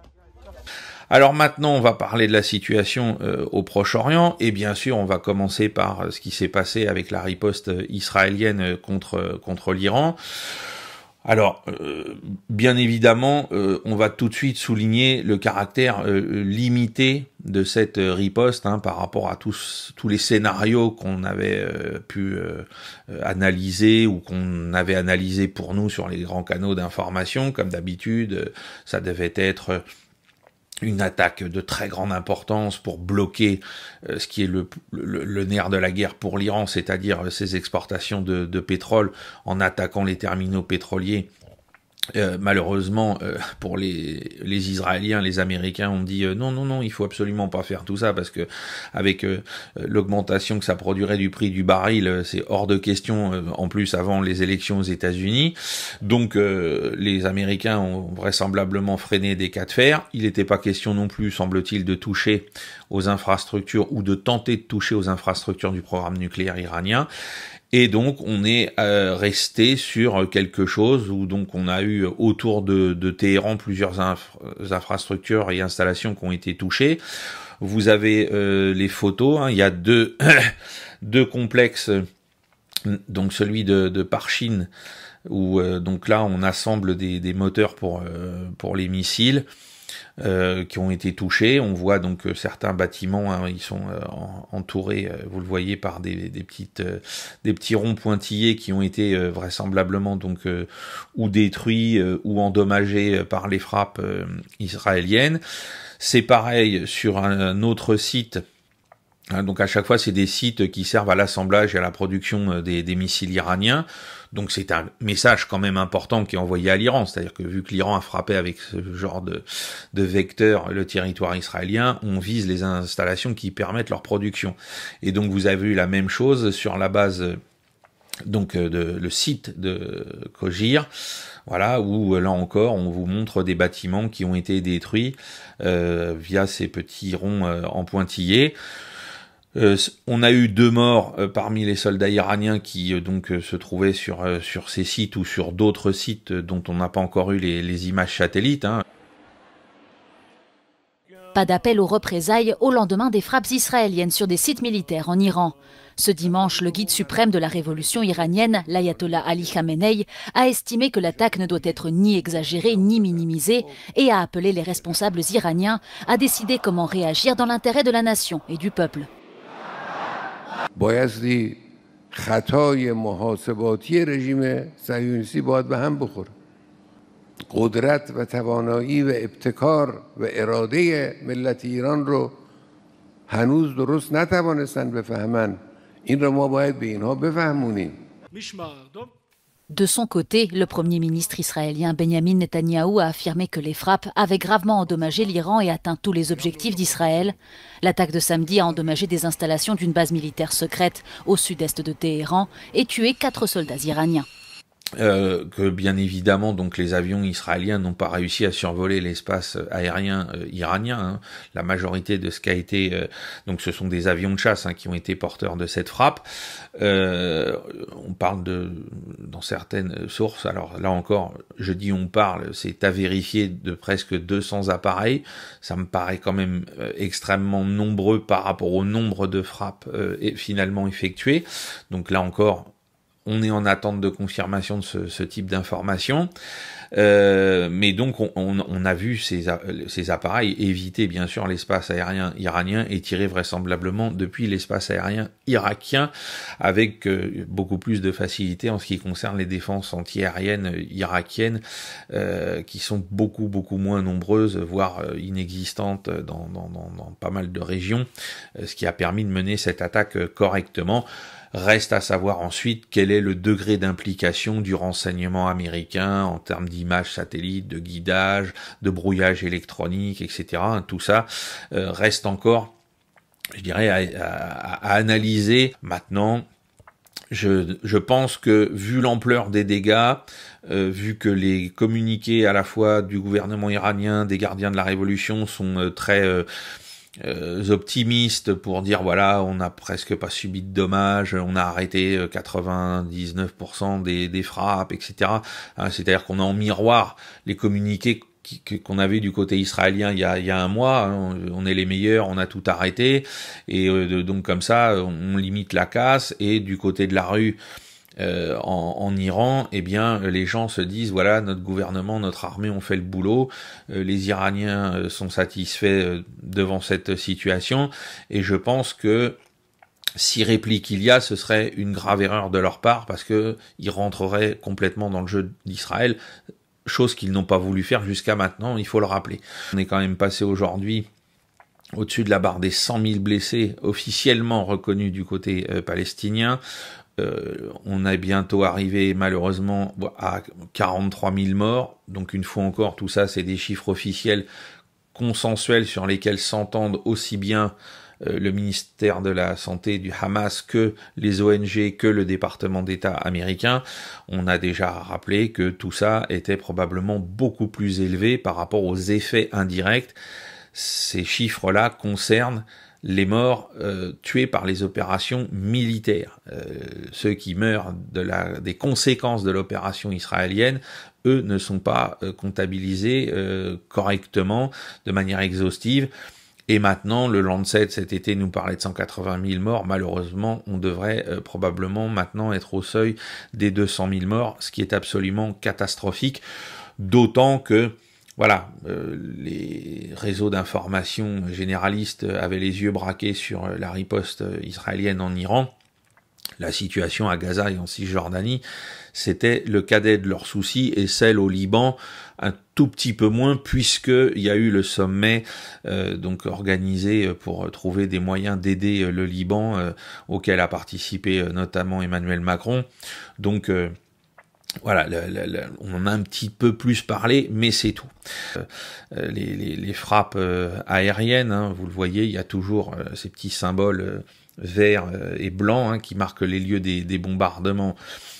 Speaker 8: Alors maintenant, on va parler de la situation euh, au Proche-Orient et bien sûr, on va commencer par euh, ce qui s'est passé avec la riposte israélienne contre euh, contre l'Iran. Alors, euh, bien évidemment, euh, on va tout de suite souligner le caractère euh, limité de cette euh, riposte hein, par rapport à tous tous les scénarios qu'on avait euh, pu euh, analyser ou qu'on avait analysé pour nous sur les grands canaux d'information. Comme d'habitude, euh, ça devait être euh, une attaque de très grande importance pour bloquer euh, ce qui est le, le, le nerf de la guerre pour l'Iran, c'est-à-dire ses exportations de, de pétrole en attaquant les terminaux pétroliers. Euh, malheureusement, euh, pour les, les Israéliens, les Américains ont dit euh, non, non, non, il faut absolument pas faire tout ça parce que avec euh, l'augmentation que ça produirait du prix du baril, euh, c'est hors de question. Euh, en plus, avant les élections aux États-Unis, donc euh, les Américains ont vraisemblablement freiné des cas de fer. Il n'était pas question non plus, semble-t-il, de toucher aux infrastructures ou de tenter de toucher aux infrastructures du programme nucléaire iranien. Et donc on est euh, resté sur quelque chose où donc on a eu autour de, de Téhéran plusieurs infra infrastructures et installations qui ont été touchées. Vous avez euh, les photos, hein, il y a deux deux complexes, donc celui de, de Parchin où euh, donc là on assemble des, des moteurs pour euh, pour les missiles. Euh, qui ont été touchés. On voit donc euh, certains bâtiments, hein, ils sont euh, en, entourés, euh, vous le voyez, par des, des petites, euh, des petits ronds pointillés qui ont été euh, vraisemblablement donc euh, ou détruits euh, ou endommagés par les frappes euh, israéliennes. C'est pareil sur un, un autre site. Hein, donc à chaque fois, c'est des sites qui servent à l'assemblage et à la production des, des missiles iraniens. Donc c'est un message quand même important qui est envoyé à l'Iran, c'est-à-dire que vu que l'Iran a frappé avec ce genre de, de vecteur le territoire israélien, on vise les installations qui permettent leur production. Et donc vous avez eu la même chose sur la base, donc de le site de Kojir, voilà, où là encore on vous montre des bâtiments qui ont été détruits euh, via ces petits ronds euh, en pointillés. Euh, on a eu deux morts euh, parmi les soldats iraniens qui euh, donc euh, se trouvaient sur euh, sur ces sites ou sur d'autres sites euh, dont on n'a pas encore eu les, les images satellites. Hein.
Speaker 9: Pas d'appel aux représailles au lendemain des frappes israéliennes sur des sites militaires en Iran. Ce dimanche, le guide suprême de la révolution iranienne, l'ayatollah Ali Khamenei, a estimé que l'attaque ne doit être ni exagérée ni minimisée et a appelé les responsables iraniens à décider comment réagir dans l'intérêt de la nation et du peuple.
Speaker 2: بایستی خطای محاسباتی رژیم صهیونیستی باید به هم بخوره. قدرت و توانایی و ابتکار و اراده ملت ایران رو هنوز درست نتوانستن بفهمن این رو ما باید به اینها بفهمونیم.
Speaker 9: De son côté, le Premier ministre israélien Benjamin Netanyahou a affirmé que les frappes avaient gravement endommagé l'Iran et atteint tous les objectifs d'Israël. L'attaque de samedi a endommagé des installations d'une base militaire secrète au sud-est de Téhéran et tué quatre soldats iraniens.
Speaker 8: Euh, que bien évidemment donc les avions israéliens n'ont pas réussi à survoler l'espace aérien euh, iranien. Hein. La majorité de ce qui a été euh, donc ce sont des avions de chasse hein, qui ont été porteurs de cette frappe. Euh, on parle de dans certaines sources. Alors là encore, je dis on parle, c'est à vérifier, de presque deux cents appareils. Ça me paraît quand même euh, extrêmement nombreux par rapport au nombre de frappes euh, et finalement effectuées. Donc là encore, on est en attente de confirmation de ce, ce type d'information. Euh, mais donc on, on, on a vu ces, ces appareils éviter bien sûr l'espace aérien iranien et tirer vraisemblablement depuis l'espace aérien irakien avec euh, beaucoup plus de facilité en ce qui concerne les défenses antiaériennes irakiennes euh, qui sont beaucoup beaucoup moins nombreuses, voire euh, inexistantes dans, dans, dans, dans pas mal de régions, euh, ce qui a permis de mener cette attaque euh, correctement. Reste à savoir ensuite quel est le degré d'implication du renseignement américain en termes d'images satellites, de guidage, de brouillage électronique, et cetera. Tout ça euh, reste encore, je dirais, à, à, à analyser. Maintenant, je, je pense que vu l'ampleur des dégâts, euh, vu que les communiqués à la fois du gouvernement iranien, des gardiens de la révolution sont euh, très... Euh, Euh, optimistes pour dire voilà, on n'a presque pas subi de dommages, on a arrêté quatre-vingt-dix-neuf pour cent des, des frappes, et cetera. Hein, c'est-à-dire qu'on a en miroir les communiqués qu'on avait du côté israélien il y a, il y a un mois, hein, on est les meilleurs, on a tout arrêté, et euh, donc comme ça, on limite la casse, et du côté de la rue, Euh, en, en Iran, eh bien, les gens se disent voilà, notre gouvernement, notre armée ont fait le boulot, euh, les Iraniens euh, sont satisfaits euh, devant cette situation, et je pense que si réplique il y a, ce serait une grave erreur de leur part parce que ils rentreraient complètement dans le jeu d'Israël, chose qu'ils n'ont pas voulu faire jusqu'à maintenant. Il faut le rappeler. On est quand même passé aujourd'hui au-dessus de la barre des cent mille blessés officiellement reconnus du côté euh, palestinien. Euh, on est bientôt arrivé malheureusement à quarante-trois mille morts, donc une fois encore tout ça c'est des chiffres officiels consensuels sur lesquels s'entendent aussi bien euh, le ministère de la Santé du Hamas que les O N G, que le département d'État américain. On a déjà rappelé que tout ça était probablement beaucoup plus élevé par rapport aux effets indirects. Ces chiffres-là concernent les morts euh, tués par les opérations militaires. Euh, ceux qui meurent de la, des conséquences de l'opération israélienne, eux ne sont pas euh, comptabilisés euh, correctement, de manière exhaustive. Et maintenant, le Lancet cet été nous parlait de cent quatre-vingt mille morts. Malheureusement, on devrait euh, probablement maintenant être au seuil des deux cent mille morts, ce qui est absolument catastrophique, d'autant que voilà, euh, les réseaux d'information généralistes avaient les yeux braqués sur la riposte israélienne en Iran. La situation à Gaza et en Cisjordanie, c'était le cadet de leurs soucis, et celle au Liban un tout petit peu moins, puisqu'il y a eu le sommet euh, donc organisé pour trouver des moyens d'aider le Liban, euh, auquel a participé euh, notamment Emmanuel Macron. Donc euh, Voilà, le, le, le, on en a un petit peu plus parlé, mais c'est tout. Euh, les, les, les frappes euh, aériennes, hein, vous le voyez, il y a toujours euh, ces petits symboles euh, verts euh, et blancs hein, qui marquent les lieux des, des bombardements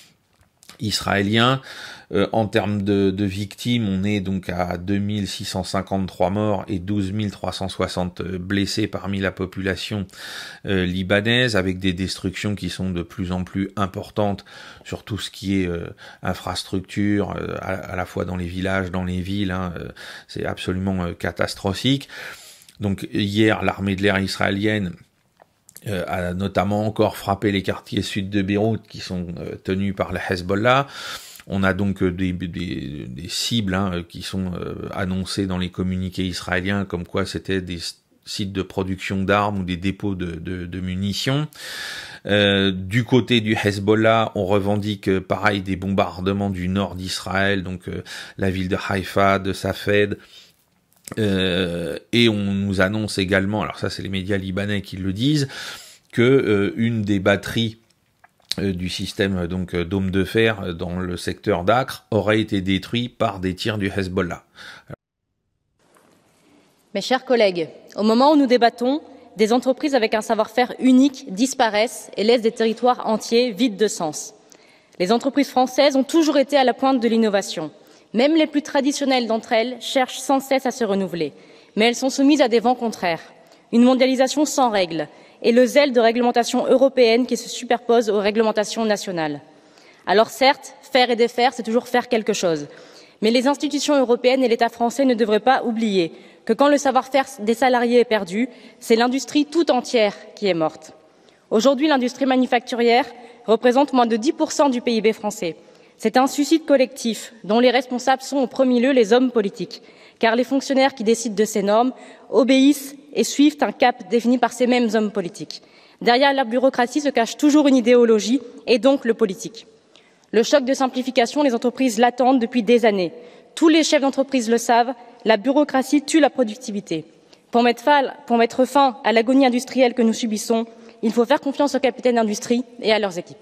Speaker 8: israéliens. Euh, en termes de, de victimes, on est donc à deux mille six cent cinquante-trois morts et douze mille trois cent soixante blessés parmi la population euh, libanaise, avec des destructions qui sont de plus en plus importantes sur tout ce qui est euh, infrastructure, euh, à, à la fois dans les villages, dans les villes. Hein, euh, c'est absolument euh, catastrophique. Donc hier, l'armée de l'air israélienne Euh, a notamment encore frappé les quartiers sud de Beyrouth qui sont euh, tenus par le Hezbollah. On a donc euh, des, des, des cibles hein, qui sont euh, annoncées dans les communiqués israéliens comme quoi c'était des sites de production d'armes ou des dépôts de, de, de munitions. Euh, du côté du Hezbollah, on revendique euh, pareil des bombardements du nord d'Israël, donc euh, la ville de Haïfa, de Safed, Euh, et on nous annonce également, alors ça c'est les médias libanais qui le disent, que euh, une des batteries euh, du système donc euh, dôme de fer dans le secteur d'Acre aurait été détruite par des tirs du Hezbollah. Alors...
Speaker 3: Mes chers collègues, au moment où nous débattons, des entreprises avec un savoir-faire unique disparaissent et laissent des territoires entiers vides de sens. Les entreprises françaises ont toujours été à la pointe de l'innovation. Même les plus traditionnelles d'entre elles cherchent sans cesse à se renouveler, mais elles sont soumises à des vents contraires, une mondialisation sans règles et le zèle de réglementation européenne qui se superpose aux réglementations nationales. Alors certes, faire et défaire, c'est toujours faire quelque chose, mais les institutions européennes et l'État français ne devraient pas oublier que quand le savoir-faire des salariés est perdu, c'est l'industrie tout entière qui est morte. Aujourd'hui, l'industrie manufacturière représente moins de dix pour cent du P I B français. C'est un suicide collectif dont les responsables sont au premier lieu les hommes politiques, car les fonctionnaires qui décident de ces normes obéissent et suivent un cap défini par ces mêmes hommes politiques. Derrière la bureaucratie se cache toujours une idéologie et donc le politique. Le choc de simplification, les entreprises l'attendent depuis des années. Tous les chefs d'entreprise le savent, la bureaucratie tue la productivité. Pour mettre fin, pour mettre fin à l'agonie industrielle que nous subissons, il faut faire confiance aux capitaines d'industrie et à leurs équipes.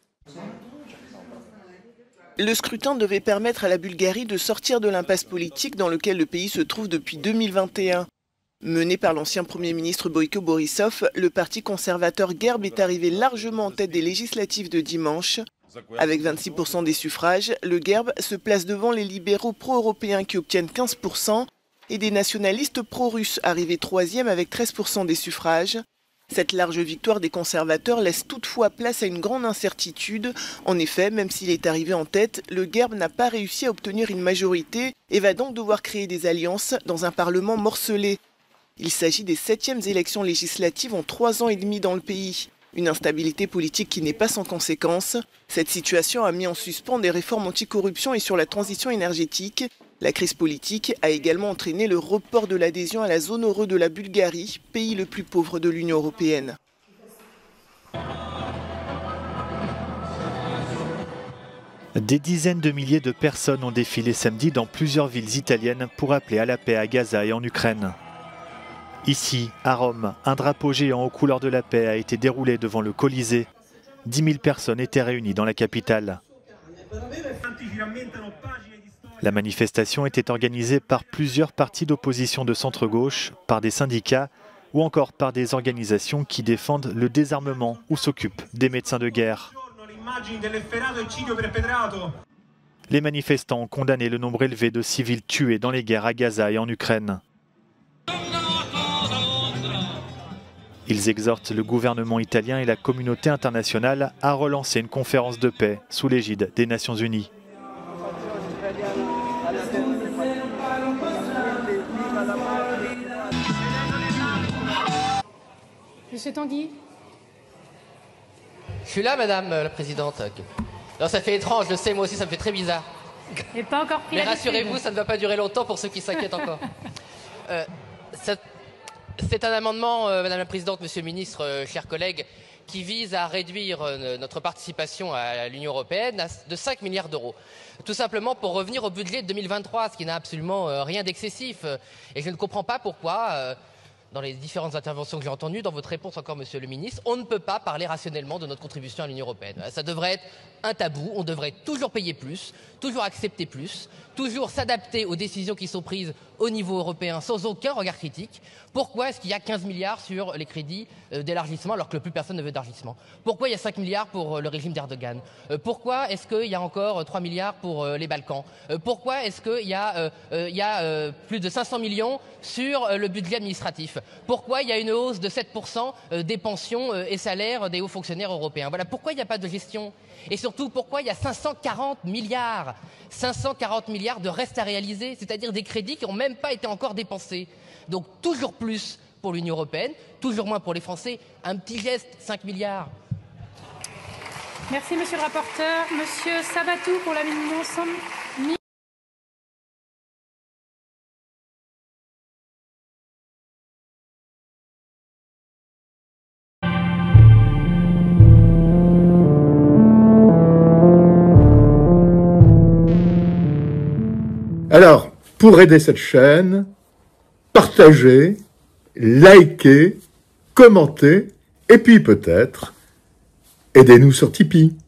Speaker 12: Le scrutin devait permettre à la Bulgarie de sortir de l'impasse politique dans laquelle le pays se trouve depuis deux mille vingt et un. Mené par l'ancien Premier ministre Boyko Borisov, le parti conservateur Gerb est arrivé largement en tête des législatives de dimanche. Avec vingt-six pour cent des suffrages, le Gerb se place devant les libéraux pro-européens qui obtiennent quinze pour cent et des nationalistes pro-russes arrivés troisième avec treize pour cent des suffrages. Cette large victoire des conservateurs laisse toutefois place à une grande incertitude. En effet, même s'il est arrivé en tête, le Gerb n'a pas réussi à obtenir une majorité et va donc devoir créer des alliances dans un parlement morcelé. Il s'agit des septièmes élections législatives en trois ans et demi dans le pays. Une instabilité politique qui n'est pas sans conséquences. Cette situation a mis en suspens des réformes anticorruption et sur la transition énergétique. La crise politique a également entraîné le report de l'adhésion à la zone euro de la Bulgarie, pays le plus pauvre de l'Union européenne.
Speaker 7: Des dizaines de milliers de personnes ont défilé samedi dans plusieurs villes italiennes pour appeler à la paix à Gaza et en Ukraine. Ici, à Rome, un drapeau géant aux couleurs de la paix a été déroulé devant le Colisée. dix mille personnes étaient réunies dans la capitale. La manifestation était organisée par plusieurs partis d'opposition de centre-gauche, par des syndicats ou encore par des organisations qui défendent le désarmement ou s'occupent des médecins de guerre. Les manifestants ont condamné le nombre élevé de civils tués dans les guerres à Gaza et en Ukraine. Ils exhortent le gouvernement italien et la communauté internationale à relancer une conférence de paix sous l'égide des Nations Unies.
Speaker 10: Monsieur Tanguy.
Speaker 24: Je suis là, madame la présidente. Non, ça fait étrange, je sais, moi aussi, ça me fait très bizarre.
Speaker 10: Et pas encore pris.
Speaker 24: Mais rassurez-vous, ça ne va pas durer longtemps pour ceux qui s'inquiètent encore. Euh, C'est un amendement, euh, madame la présidente, monsieur le ministre, euh, chers collègues, qui vise à réduire euh, notre participation à l'Union européenne à, de cinq milliards d'euros. Tout simplement pour revenir au budget de deux mille vingt-trois, ce qui n'a absolument euh, rien d'excessif. Et je ne comprends pas pourquoi, euh, dans les différentes interventions que j'ai entendues, dans votre réponse encore, monsieur le ministre, on ne peut pas parler rationnellement de notre contribution à l'Union européenne. Ça devrait être un tabou, on devrait toujours payer plus, toujours accepter plus, toujours s'adapter aux décisions qui sont prises au niveau européen sans aucun regard critique. Pourquoi est-ce qu'il y a quinze milliards sur les crédits d'élargissement alors que plus personne ne veut d'élargissement? Pourquoi il y a cinq milliards pour le régime d'Erdogan? Pourquoi est-ce qu'il y a encore trois milliards pour les Balkans? Pourquoi est-ce qu'il y a, euh, il y a euh, plus de cinq cents millions sur le budget administratif? Pourquoi il y a une hausse de sept pour cent des pensions et salaires des hauts fonctionnaires européens? Voilà pourquoi il n'y a pas de gestion. Et surtout, pourquoi il y a cinq cent quarante milliards, cinq cent quarante milliards de restes à réaliser, c'est-à-dire des crédits qui n'ont même pas été encore dépensés. Donc toujours plus pour l'Union européenne, toujours moins pour les Français. Un petit geste, cinq milliards.
Speaker 10: Merci, monsieur le rapporteur. Monsieur Sabatou pour l'amendement cent mille.
Speaker 25: Alors, pour aider cette chaîne,
Speaker 4: partagez, likez, commentez, et puis peut-être, aidez-nous sur Tipeee.